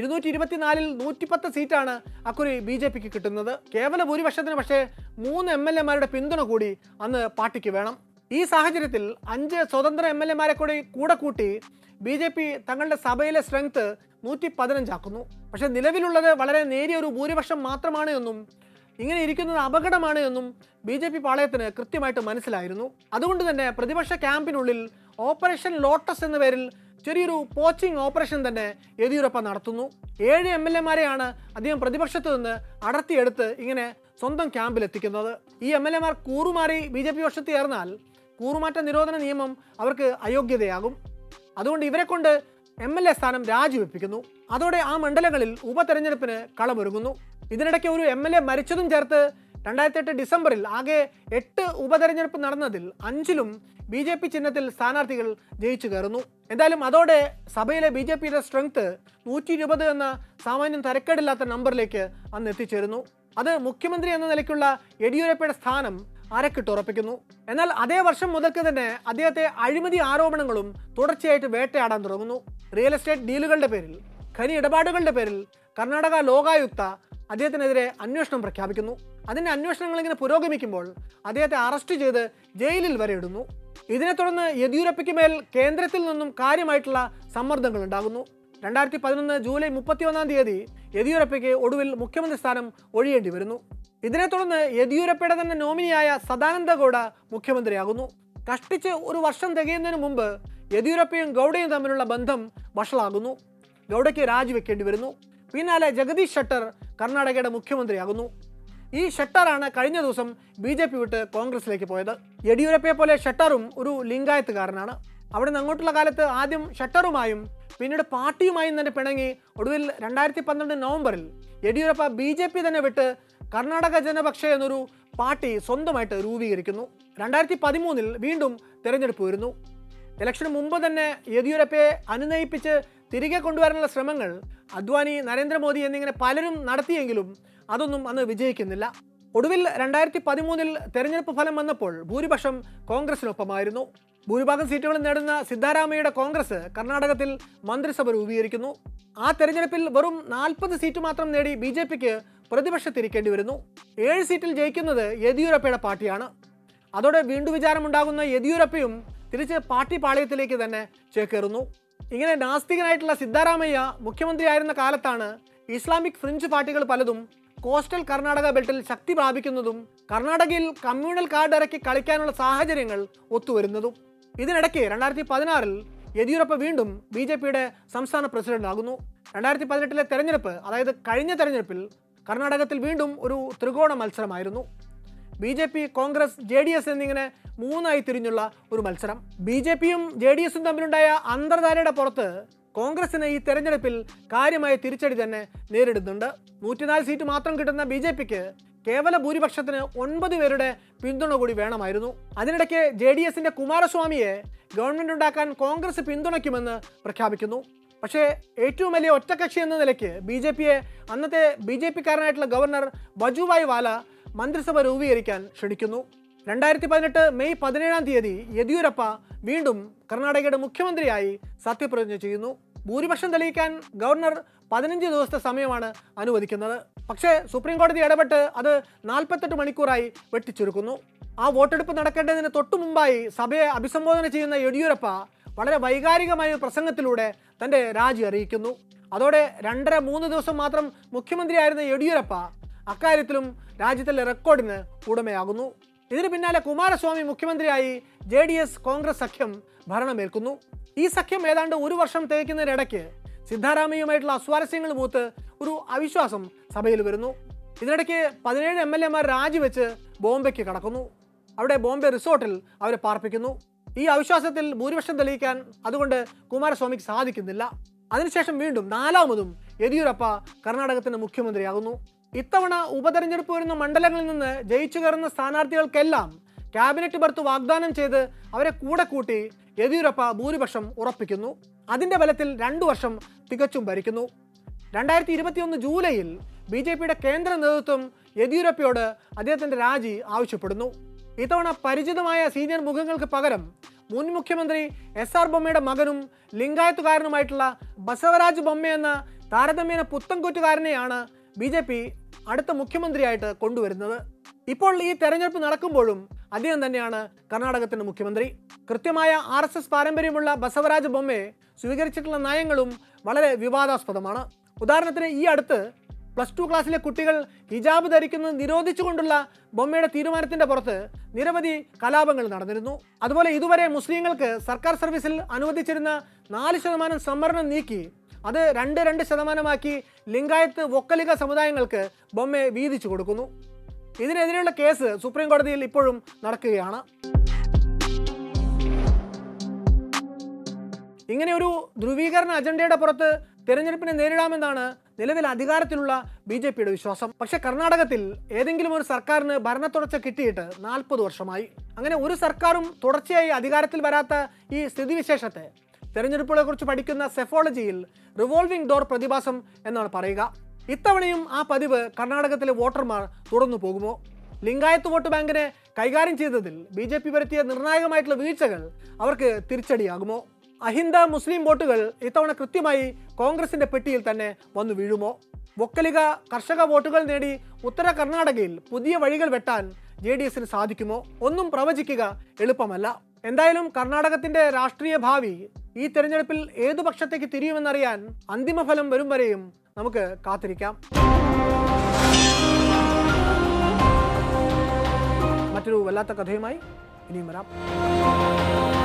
224-ൽ 110 സീറ്റാണ് അക്കുറി BJPക്ക് കിട്ടുന്നത്. കേവല ഭൂരിപക്ഷത്തിന് പക്ഷേ 3 MLA-മാരുടെ പിന്തുണ കൂടി അന്ന് പാർട്ടിക്ക് വേണം. ഈ സാഹചര്യത്തിൽ 5 സ്വതന്ത്ര MLA-മാരെ കൂടെ കൂട്ടി BJP തങ്ങളുടെ സഭയിലെ സ്ട്രെങ്ത് 115 ആക്കുന്നു. പക്ഷേ നിലവിലുള്ളത് വളരെ നേരിയ ഒരു ഭൂരിപക്ഷം മാത്രമാണ് എന്നും ഇങ്ങനെ ഇരിക്കുന്നത് അപകടമാണ് എന്നും BJP പാളയത്തിന് കൃത്യമായിട്ട് മനസ്സിലായിരുന്നു. അതുകൊണ്ട് തന്നെ പ്രതിപക്ഷ ക്യാമ്പിനുള്ളിൽ ഓപ്പറേഷൻ ലോട്ടസ് എന്ന പേരിൽ ചെറിയൊരു പോച്ചിങ് ഓപ്പറേഷൻ തന്നെ യെഡിയൂരപ്പ നടത്തുന്നു. 7 MLA-മാരെയാണ് അദ്ദേഹം പ്രതിപക്ഷത്ത് നിന്ന് അടർത്തിയെടുത്ത് ഇങ്ങനെ സ്വന്തം ക്യാമ്പിലെത്തിക്കുന്നത്. ഈ MLA-മാർ കൂറുമാറി BJP പക്ഷത്ത് ചേർന്നാൽ കൂറുമാറ്റ നിരോധന നിയമം അവർക്ക് അയോഗ്യതയാകും. അതുകൊണ്ട് ഇവരെ കൊണ്ട് MLA സ്ഥാനം രാജിവെപ്പിക്കുന്നു. അതോടെ ആ മണ്ഡലങ്ങളിൽ ഉപതെരഞ്ഞെടുപ്പിന് കളമൊരുങ്ങുന്നു. ഇതിനിടയ്ക്ക് ഒരു MLA മരിച്ചതും ചേർത്ത് 2008 ഡിസംബറിൽ ആകെ 8 ഉപതെരഞ്ഞെടുപ്പ് നടന്നതിൽ 5-ലും BJP ചിഹ്നത്തിൽ സ്ഥാനാർത്ഥികൾ ജയിച്ചു കയറുന്നു. എന്തായാലും അതോടെ സഭയിലെ BJPയുടെ സ്ട്രെങ്ത് 120 എന്ന സാമാന്യം തരക്കേടില്ലാത്ത നമ്പറിലേക്ക് അന്ന് എത്തിച്ചേരുന്നു. അത് മുഖ്യമന്ത്രി എന്ന നിലയ്ക്കുള്ള യെഡിയൂരപ്പയുടെ സ്ഥാനം അരക്കിട്ടുറപ്പിക്കുന്നു. എന്നാൽ അതേ വർഷം മുതൽക്ക് തന്നെ അദ്ദേഹത്തെ അഴിമതി ആരോപണങ്ങളും തുടർച്ചയായിട്ട് വേട്ടയാടാൻ തുടങ്ങുന്നു. റിയൽ എസ്റ്റേറ്റ് ഡീലുകളുടെ പേരിൽ, ഖനി ഇടപാടുകളുടെ പേരിൽ കർണാടക ലോകായുക്ത അദ്ദേഹത്തിനെതിരെ അന്വേഷണം പ്രഖ്യാപിക്കുന്നു. അതിൻ്റെ അന്വേഷണങ്ങൾ ഇങ്ങനെ പുരോഗമിക്കുമ്പോൾ അദ്ദേഹത്തെ അറസ്റ്റ് ചെയ്ത് ജയിലിൽ വരെ ഇടുന്നു. ഇതിനെ തുടർന്ന് യെഡിയൂരപ്പയ്ക്ക് മേൽ കേന്ദ്രത്തിൽ നിന്നും കാര്യമായിട്ടുള്ള സമ്മർദ്ദങ്ങൾ ഉണ്ടാകുന്നു. 2011 ജൂലൈ 31 യെഡിയൂരപ്പയ്ക്ക് ഒടുവിൽ മുഖ്യമന്ത്രി സ്ഥാനം ഒഴിയേണ്ടി വരുന്നു. ഇതിനെ തുടർന്ന് യെഡിയൂരപ്പയുടെ തന്നെ നോമിനിയായ സദാനന്ദ ഗൗഡ മുഖ്യമന്ത്രിയാകുന്നു. കഷ്ടിച്ച് ഒരു വർഷം തികയുന്നതിന് മുമ്പ് യെഡിയൂരപ്പയും ഗൗഡയും തമ്മിലുള്ള ബന്ധം വഷളാകുന്നു. ഗൗഡയ്ക്ക് രാജിവെക്കേണ്ടി വരുന്നു. പിന്നാലെ ജഗദീഷ് ഷെട്ടർ കർണാടകയുടെ മുഖ്യമന്ത്രിയാകുന്നു. ഈ ഷെട്ടറാണ് കഴിഞ്ഞ ദിവസം BJP വിട്ട് കോൺഗ്രസിലേക്ക് പോയത്. യെഡിയൂരപ്പയെ പോലെ ഷെട്ടറും ഒരു ലിംഗായത്തുകാരനാണ്. അവിടെ നിന്ന് അങ്ങോട്ടുള്ള കാലത്ത് ആദ്യം ഷെട്ടറുമായും പിന്നീട് പാർട്ടിയുമായും തന്നെ പിണങ്ങി ഒടുവിൽ 2012 നവംബറിൽ യെഡിയൂരപ്പ BJP തന്നെ വിട്ട് കർണാടക ജനപക്ഷ എന്നൊരു പാർട്ടി സ്വന്തമായിട്ട് രൂപീകരിക്കുന്നു. 2013 വീണ്ടും തെരഞ്ഞെടുപ്പ് വരുന്നു. ഇലക്ഷന് മുമ്പ് തന്നെ യെഡിയൂരപ്പയെ അനുനയിപ്പിച്ച് തിരികെ കൊണ്ടുവരാനുള്ള ശ്രമങ്ങൾ അദ്വാനി, നരേന്ദ്രമോദി എന്നിങ്ങനെ പലരും നടത്തിയെങ്കിലും അതൊന്നും അന്ന് വിജയിക്കുന്നില്ല. ഒടുവിൽ 2013 തെരഞ്ഞെടുപ്പ് ഫലം വന്നപ്പോൾ ഭൂരിപക്ഷം കോൺഗ്രസിനൊപ്പമായിരുന്നു. ഭൂരിഭാഗം സീറ്റുകളും നേടുന്ന സിദ്ധാരാമയ്യയുടെ കോൺഗ്രസ് കർണാടകത്തിൽ മന്ത്രിസഭ രൂപീകരിക്കുന്നു. ആ തെരഞ്ഞെടുപ്പിൽ വെറും 40 സീറ്റ് മാത്രം നേടി BJPക്ക് പ്രതിപക്ഷത്തിരിക്കേണ്ടി വരുന്നു. 7 സീറ്റിൽ ജയിക്കുന്നത് യെഡിയൂരപ്പയുടെ പാർട്ടിയാണ്. അതോടെ വീണ്ടും വിചാരമുണ്ടാകുന്ന യെഡിയൂരപ്പയും തിരിച്ച് പാർട്ടി പാളയത്തിലേക്ക് തന്നെ ചേക്കേറുന്നു. ഇങ്ങനെ നാസ്തികനായിട്ടുള്ള സിദ്ധാരാമയ്യ മുഖ്യമന്ത്രിയായിരുന്ന കാലത്താണ് ഇസ്ലാമിക് ഫ്രിഞ്ച് പാർട്ടികൾ പലതും കോസ്റ്റൽ കർണാടക ബെൽറ്റിൽ ശക്തി പ്രാപിക്കുന്നതും കർണാടകയിൽ കമ്മ്യൂണൽ കാർഡ് ഇറക്കി കളിക്കാനുള്ള സാഹചര്യങ്ങൾ ഒത്തുവരുന്നതും. ഇതിനിടയ്ക്ക് 2016 യെഡിയൂരപ്പ വീണ്ടും BJPയുടെ സംസ്ഥാന പ്രസിഡന്റ് ആകുന്നു. 2018 തെരഞ്ഞെടുപ്പ്, അതായത് കഴിഞ്ഞ തെരഞ്ഞെടുപ്പിൽ കർണാടകത്തിൽ വീണ്ടും ഒരു ത്രികോണ മത്സരമായിരുന്നു. BJP, കോൺഗ്രസ്, JDS എന്നിങ്ങനെ 3ആയി തിരിഞ്ഞുള്ള ഒരു മത്സരം. BJPയും JDSും തമ്മിലുണ്ടായ അന്തർധാരയുടെ പുറത്ത് കോൺഗ്രസിന് ഈ തെരഞ്ഞെടുപ്പിൽ കാര്യമായ തിരിച്ചടി തന്നെ നേരിടുന്നുണ്ട്. 104 സീറ്റ് മാത്രം കിട്ടുന്ന BJPക്ക് കേവല ഭൂരിപക്ഷത്തിന് 9 പേരുടെ പിന്തുണ കൂടി വേണമായിരുന്നു. അതിനിടയ്ക്ക് JDSന്റെ കുമാരസ്വാമിയെ ഗവൺമെൻറ് ഉണ്ടാക്കാൻ കോൺഗ്രസ് പിന്തുണയ്ക്കുമെന്ന് പ്രഖ്യാപിക്കുന്നു. പക്ഷേ ഏറ്റവും വലിയ ഒറ്റക്കക്ഷി എന്ന നിലയ്ക്ക് BJPയെ അന്നത്തെ BJPക്കാരനായിട്ടുള്ള ഗവർണർ വജുഭായ് വാല മന്ത്രിസഭ രൂപീകരിക്കാൻ ക്ഷണിക്കുന്നു. 2018 മെയ് 17 യെഡിയൂരപ്പ വീണ്ടും കർണാടകയുടെ മുഖ്യമന്ത്രിയായി സത്യപ്രതിജ്ഞ ചെയ്യുന്നു. ഭൂരിപക്ഷം തെളിയിക്കാൻ ഗവർണർ 15 ദിവസത്തെ സമയമാണ് അനുവദിക്കുന്നത്. പക്ഷേ സുപ്രീം കോടതി ഇടപെട്ട് അത് 48 മണിക്കൂറായി വെട്ടിച്ചുരുക്കുന്നു. ആ വോട്ടെടുപ്പ് നടക്കേണ്ടതിന് തൊട്ടു മുമ്പായി സഭയെ അഭിസംബോധന ചെയ്യുന്ന യെഡിയൂരപ്പ വളരെ വൈകാരികമായ പ്രസംഗത്തിലൂടെ തൻ്റെ രാജി അറിയിക്കുന്നു. അതോടെ 2.5-3 ദിവസം മാത്രം മുഖ്യമന്ത്രിയായിരുന്ന യെഡിയൂരപ്പ അക്കാര്യത്തിലും രാജ്യത്തിലെ റെക്കോർഡിന് ഉടമയാകുന്നു. ഇതിന് പിന്നാലെ കുമാരസ്വാമി മുഖ്യമന്ത്രിയായി JDS കോൺഗ്രസ് സഖ്യം ഭരണമേൽക്കുന്നു. ഈ സഖ്യം ഏതാണ്ട് ഒരു വർഷം തികയ്ക്കുന്നതിനിടയ്ക്ക് സിദ്ധാരാമയ്യുമായിട്ടുള്ള അസ്വാരസ്യങ്ങൾ മൂത്ത് ഒരു അവിശ്വാസം സഭയിൽ വരുന്നു. ഇതിനിടയ്ക്ക് 17 MLA രാജിവെച്ച് ബോംബെക്ക് കടക്കുന്നു. അവിടെ ബോംബെ റിസോർട്ടിൽ അവരെ പാർപ്പിക്കുന്നു. ഈ അവിശ്വാസത്തിൽ ഭൂരിപക്ഷം തെളിയിക്കാൻ അതുകൊണ്ട് കുമാരസ്വാമിക്ക് സാധിക്കുന്നില്ല. അതിനുശേഷം വീണ്ടും 4ാമതും യെദ്യൂരപ്പ കർണാടകത്തിന്റെ മുഖ്യമന്ത്രിയാകുന്നു. ഇത്തവണ ഉപതെരഞ്ഞെടുപ്പ് വരുന്ന മണ്ഡലങ്ങളിൽ നിന്ന് ജയിച്ചു കയറുന്ന സ്ഥാനാർത്ഥികൾക്കെല്ലാം ക്യാബിനറ്റ് ബർത്ത് വാഗ്ദാനം ചെയ്ത് അവരെ കൂടെ കൂട്ടി യെദ്യൂരപ്പ ഭൂരിപക്ഷം ഉറപ്പിക്കുന്നു. അതിന്റെ ബലത്തിൽ 2 വർഷം തികച്ചും ഭരിക്കുന്നു. 2021 ജൂലൈയിൽ BJPയുടെ കേന്ദ്ര നേതൃത്വം യെദ്യൂരപ്പയോട് അദ്ദേഹത്തിന്റെ രാജി ആവശ്യപ്പെടുന്നു. ഇത്തവണ പരിചിതമായ സീനിയർ മുഖങ്ങൾക്ക് പകരം മുൻ മുഖ്യമന്ത്രി SR ബൊമ്മയുടെ മകനും ലിംഗായത്തുകാരനുമായിട്ടുള്ള ബസവരാജ് ബൊമ്മ എന്ന താരതമ്യേന പുത്തൻകൊറ്റുകാരനെയാണ് BJP അടുത്ത മുഖ്യമന്ത്രിയായിട്ട് കൊണ്ടുവരുന്നത്. ഇപ്പോൾ ഈ തെരഞ്ഞെടുപ്പ് നടക്കുമ്പോഴും അദ്ദേഹം തന്നെയാണ് കർണാടകത്തിന്റെ മുഖ്യമന്ത്രി. കൃത്യമായ RSS പാരമ്പര്യമുള്ള ബസവരാജ് ബൊമ്മയെ സ്വീകരിച്ചിട്ടുള്ള നയങ്ങളും വളരെ വിവാദാസ്പദമാണ്. ഉദാഹരണത്തിന് ഈ അടുത്ത് +2 ക്ലാസ്സിലെ കുട്ടികൾ ഹിജാബ് ധരിക്കുന്നത് നിരോധിച്ചുകൊണ്ടുള്ള ബൊമ്മയുടെ തീരുമാനത്തിന്റെ പുറത്ത് നിരവധി കലാപങ്ങൾ നടന്നിരുന്നു. അതുപോലെ ഇതുവരെ മുസ്ലിങ്ങൾക്ക് സർക്കാർ സർവീസിൽ അനുവദിച്ചിരുന്ന 4% സംവരണം നീക്കി അത് 2% ലിംഗായത്ത് വൊക്കലിക സമുദായങ്ങൾക്ക് ബൊമ്മയെ വീതിച്ചു കൊടുക്കുന്നു. ഇതിനെതിരെയുള്ള കേസ് സുപ്രീം കോടതിയിൽ ഇപ്പോഴും നടക്കുകയാണ്. ഇങ്ങനെ ഒരു ധ്രുവീകരണ അജണ്ടയുടെ പുറത്ത് തെരഞ്ഞെടുപ്പിനെ നേരിടാമെന്നാണ് നിലവിൽ അധികാരത്തിലുള്ള BJPയുടെ വിശ്വാസം. പക്ഷേ കർണാടകത്തിൽ ഏതെങ്കിലും ഒരു സർക്കാരിന് ഭരണത്തുടർച്ച കിട്ടിയിട്ട് 40 വർഷമായി. അങ്ങനെ ഒരു സർക്കാരും തുടർച്ചയായി അധികാരത്തിൽ വരാത്ത ഈ സ്ഥിതിവിശേഷത്തെ തെരഞ്ഞെടുപ്പുകളെക്കുറിച്ച് പഠിക്കുന്ന സെഫോളജിയിൽ റിവോൾവിംഗ് ഡോർ പ്രതിഭാസം എന്നാണ് പറയുക. ഇത്തവണയും ആ പതിവ് കർണാടകത്തിലെ വോട്ടർമാർ തുടർന്നു പോകുമോ? ലിംഗായത്ത് വോട്ട് ബാങ്കിനെ കൈകാര്യം ചെയ്തതിൽ BJP വരുത്തിയ നിർണായകമായിട്ടുള്ള വീഴ്ചകൾ അവർക്ക് തിരിച്ചടിയാകുമോ? അഹിന്ദ മുസ്ലിം വോട്ടുകൾ ഇത്തവണ കൃത്യമായി കോൺഗ്രസിന്റെ പെട്ടിയിൽ തന്നെ വന്നു വീഴുമോ? വൊക്കലിക കർഷക വോട്ടുകൾ നേടി ഉത്തര കർണാടകയിൽ പുതിയ വഴികൾ വെട്ടാൻ JDSന് സാധിക്കുമോ? ഒന്നും പ്രവചിക്കുക എളുപ്പമല്ല. എന്തായാലും കർണാടകത്തിന്റെ രാഷ്ട്രീയ ഭാവി ഈ തെരഞ്ഞെടുപ്പിൽ ഏതു പക്ഷത്തേക്ക് തിരിയുമെന്നറിയാൻ അന്തിമഫലം വരും വരെയും നമുക്ക് കാത്തിരിക്കാം. മറ്റൊരു വല്ലാത്ത കഥയുമായി ഇനിയും വരാം.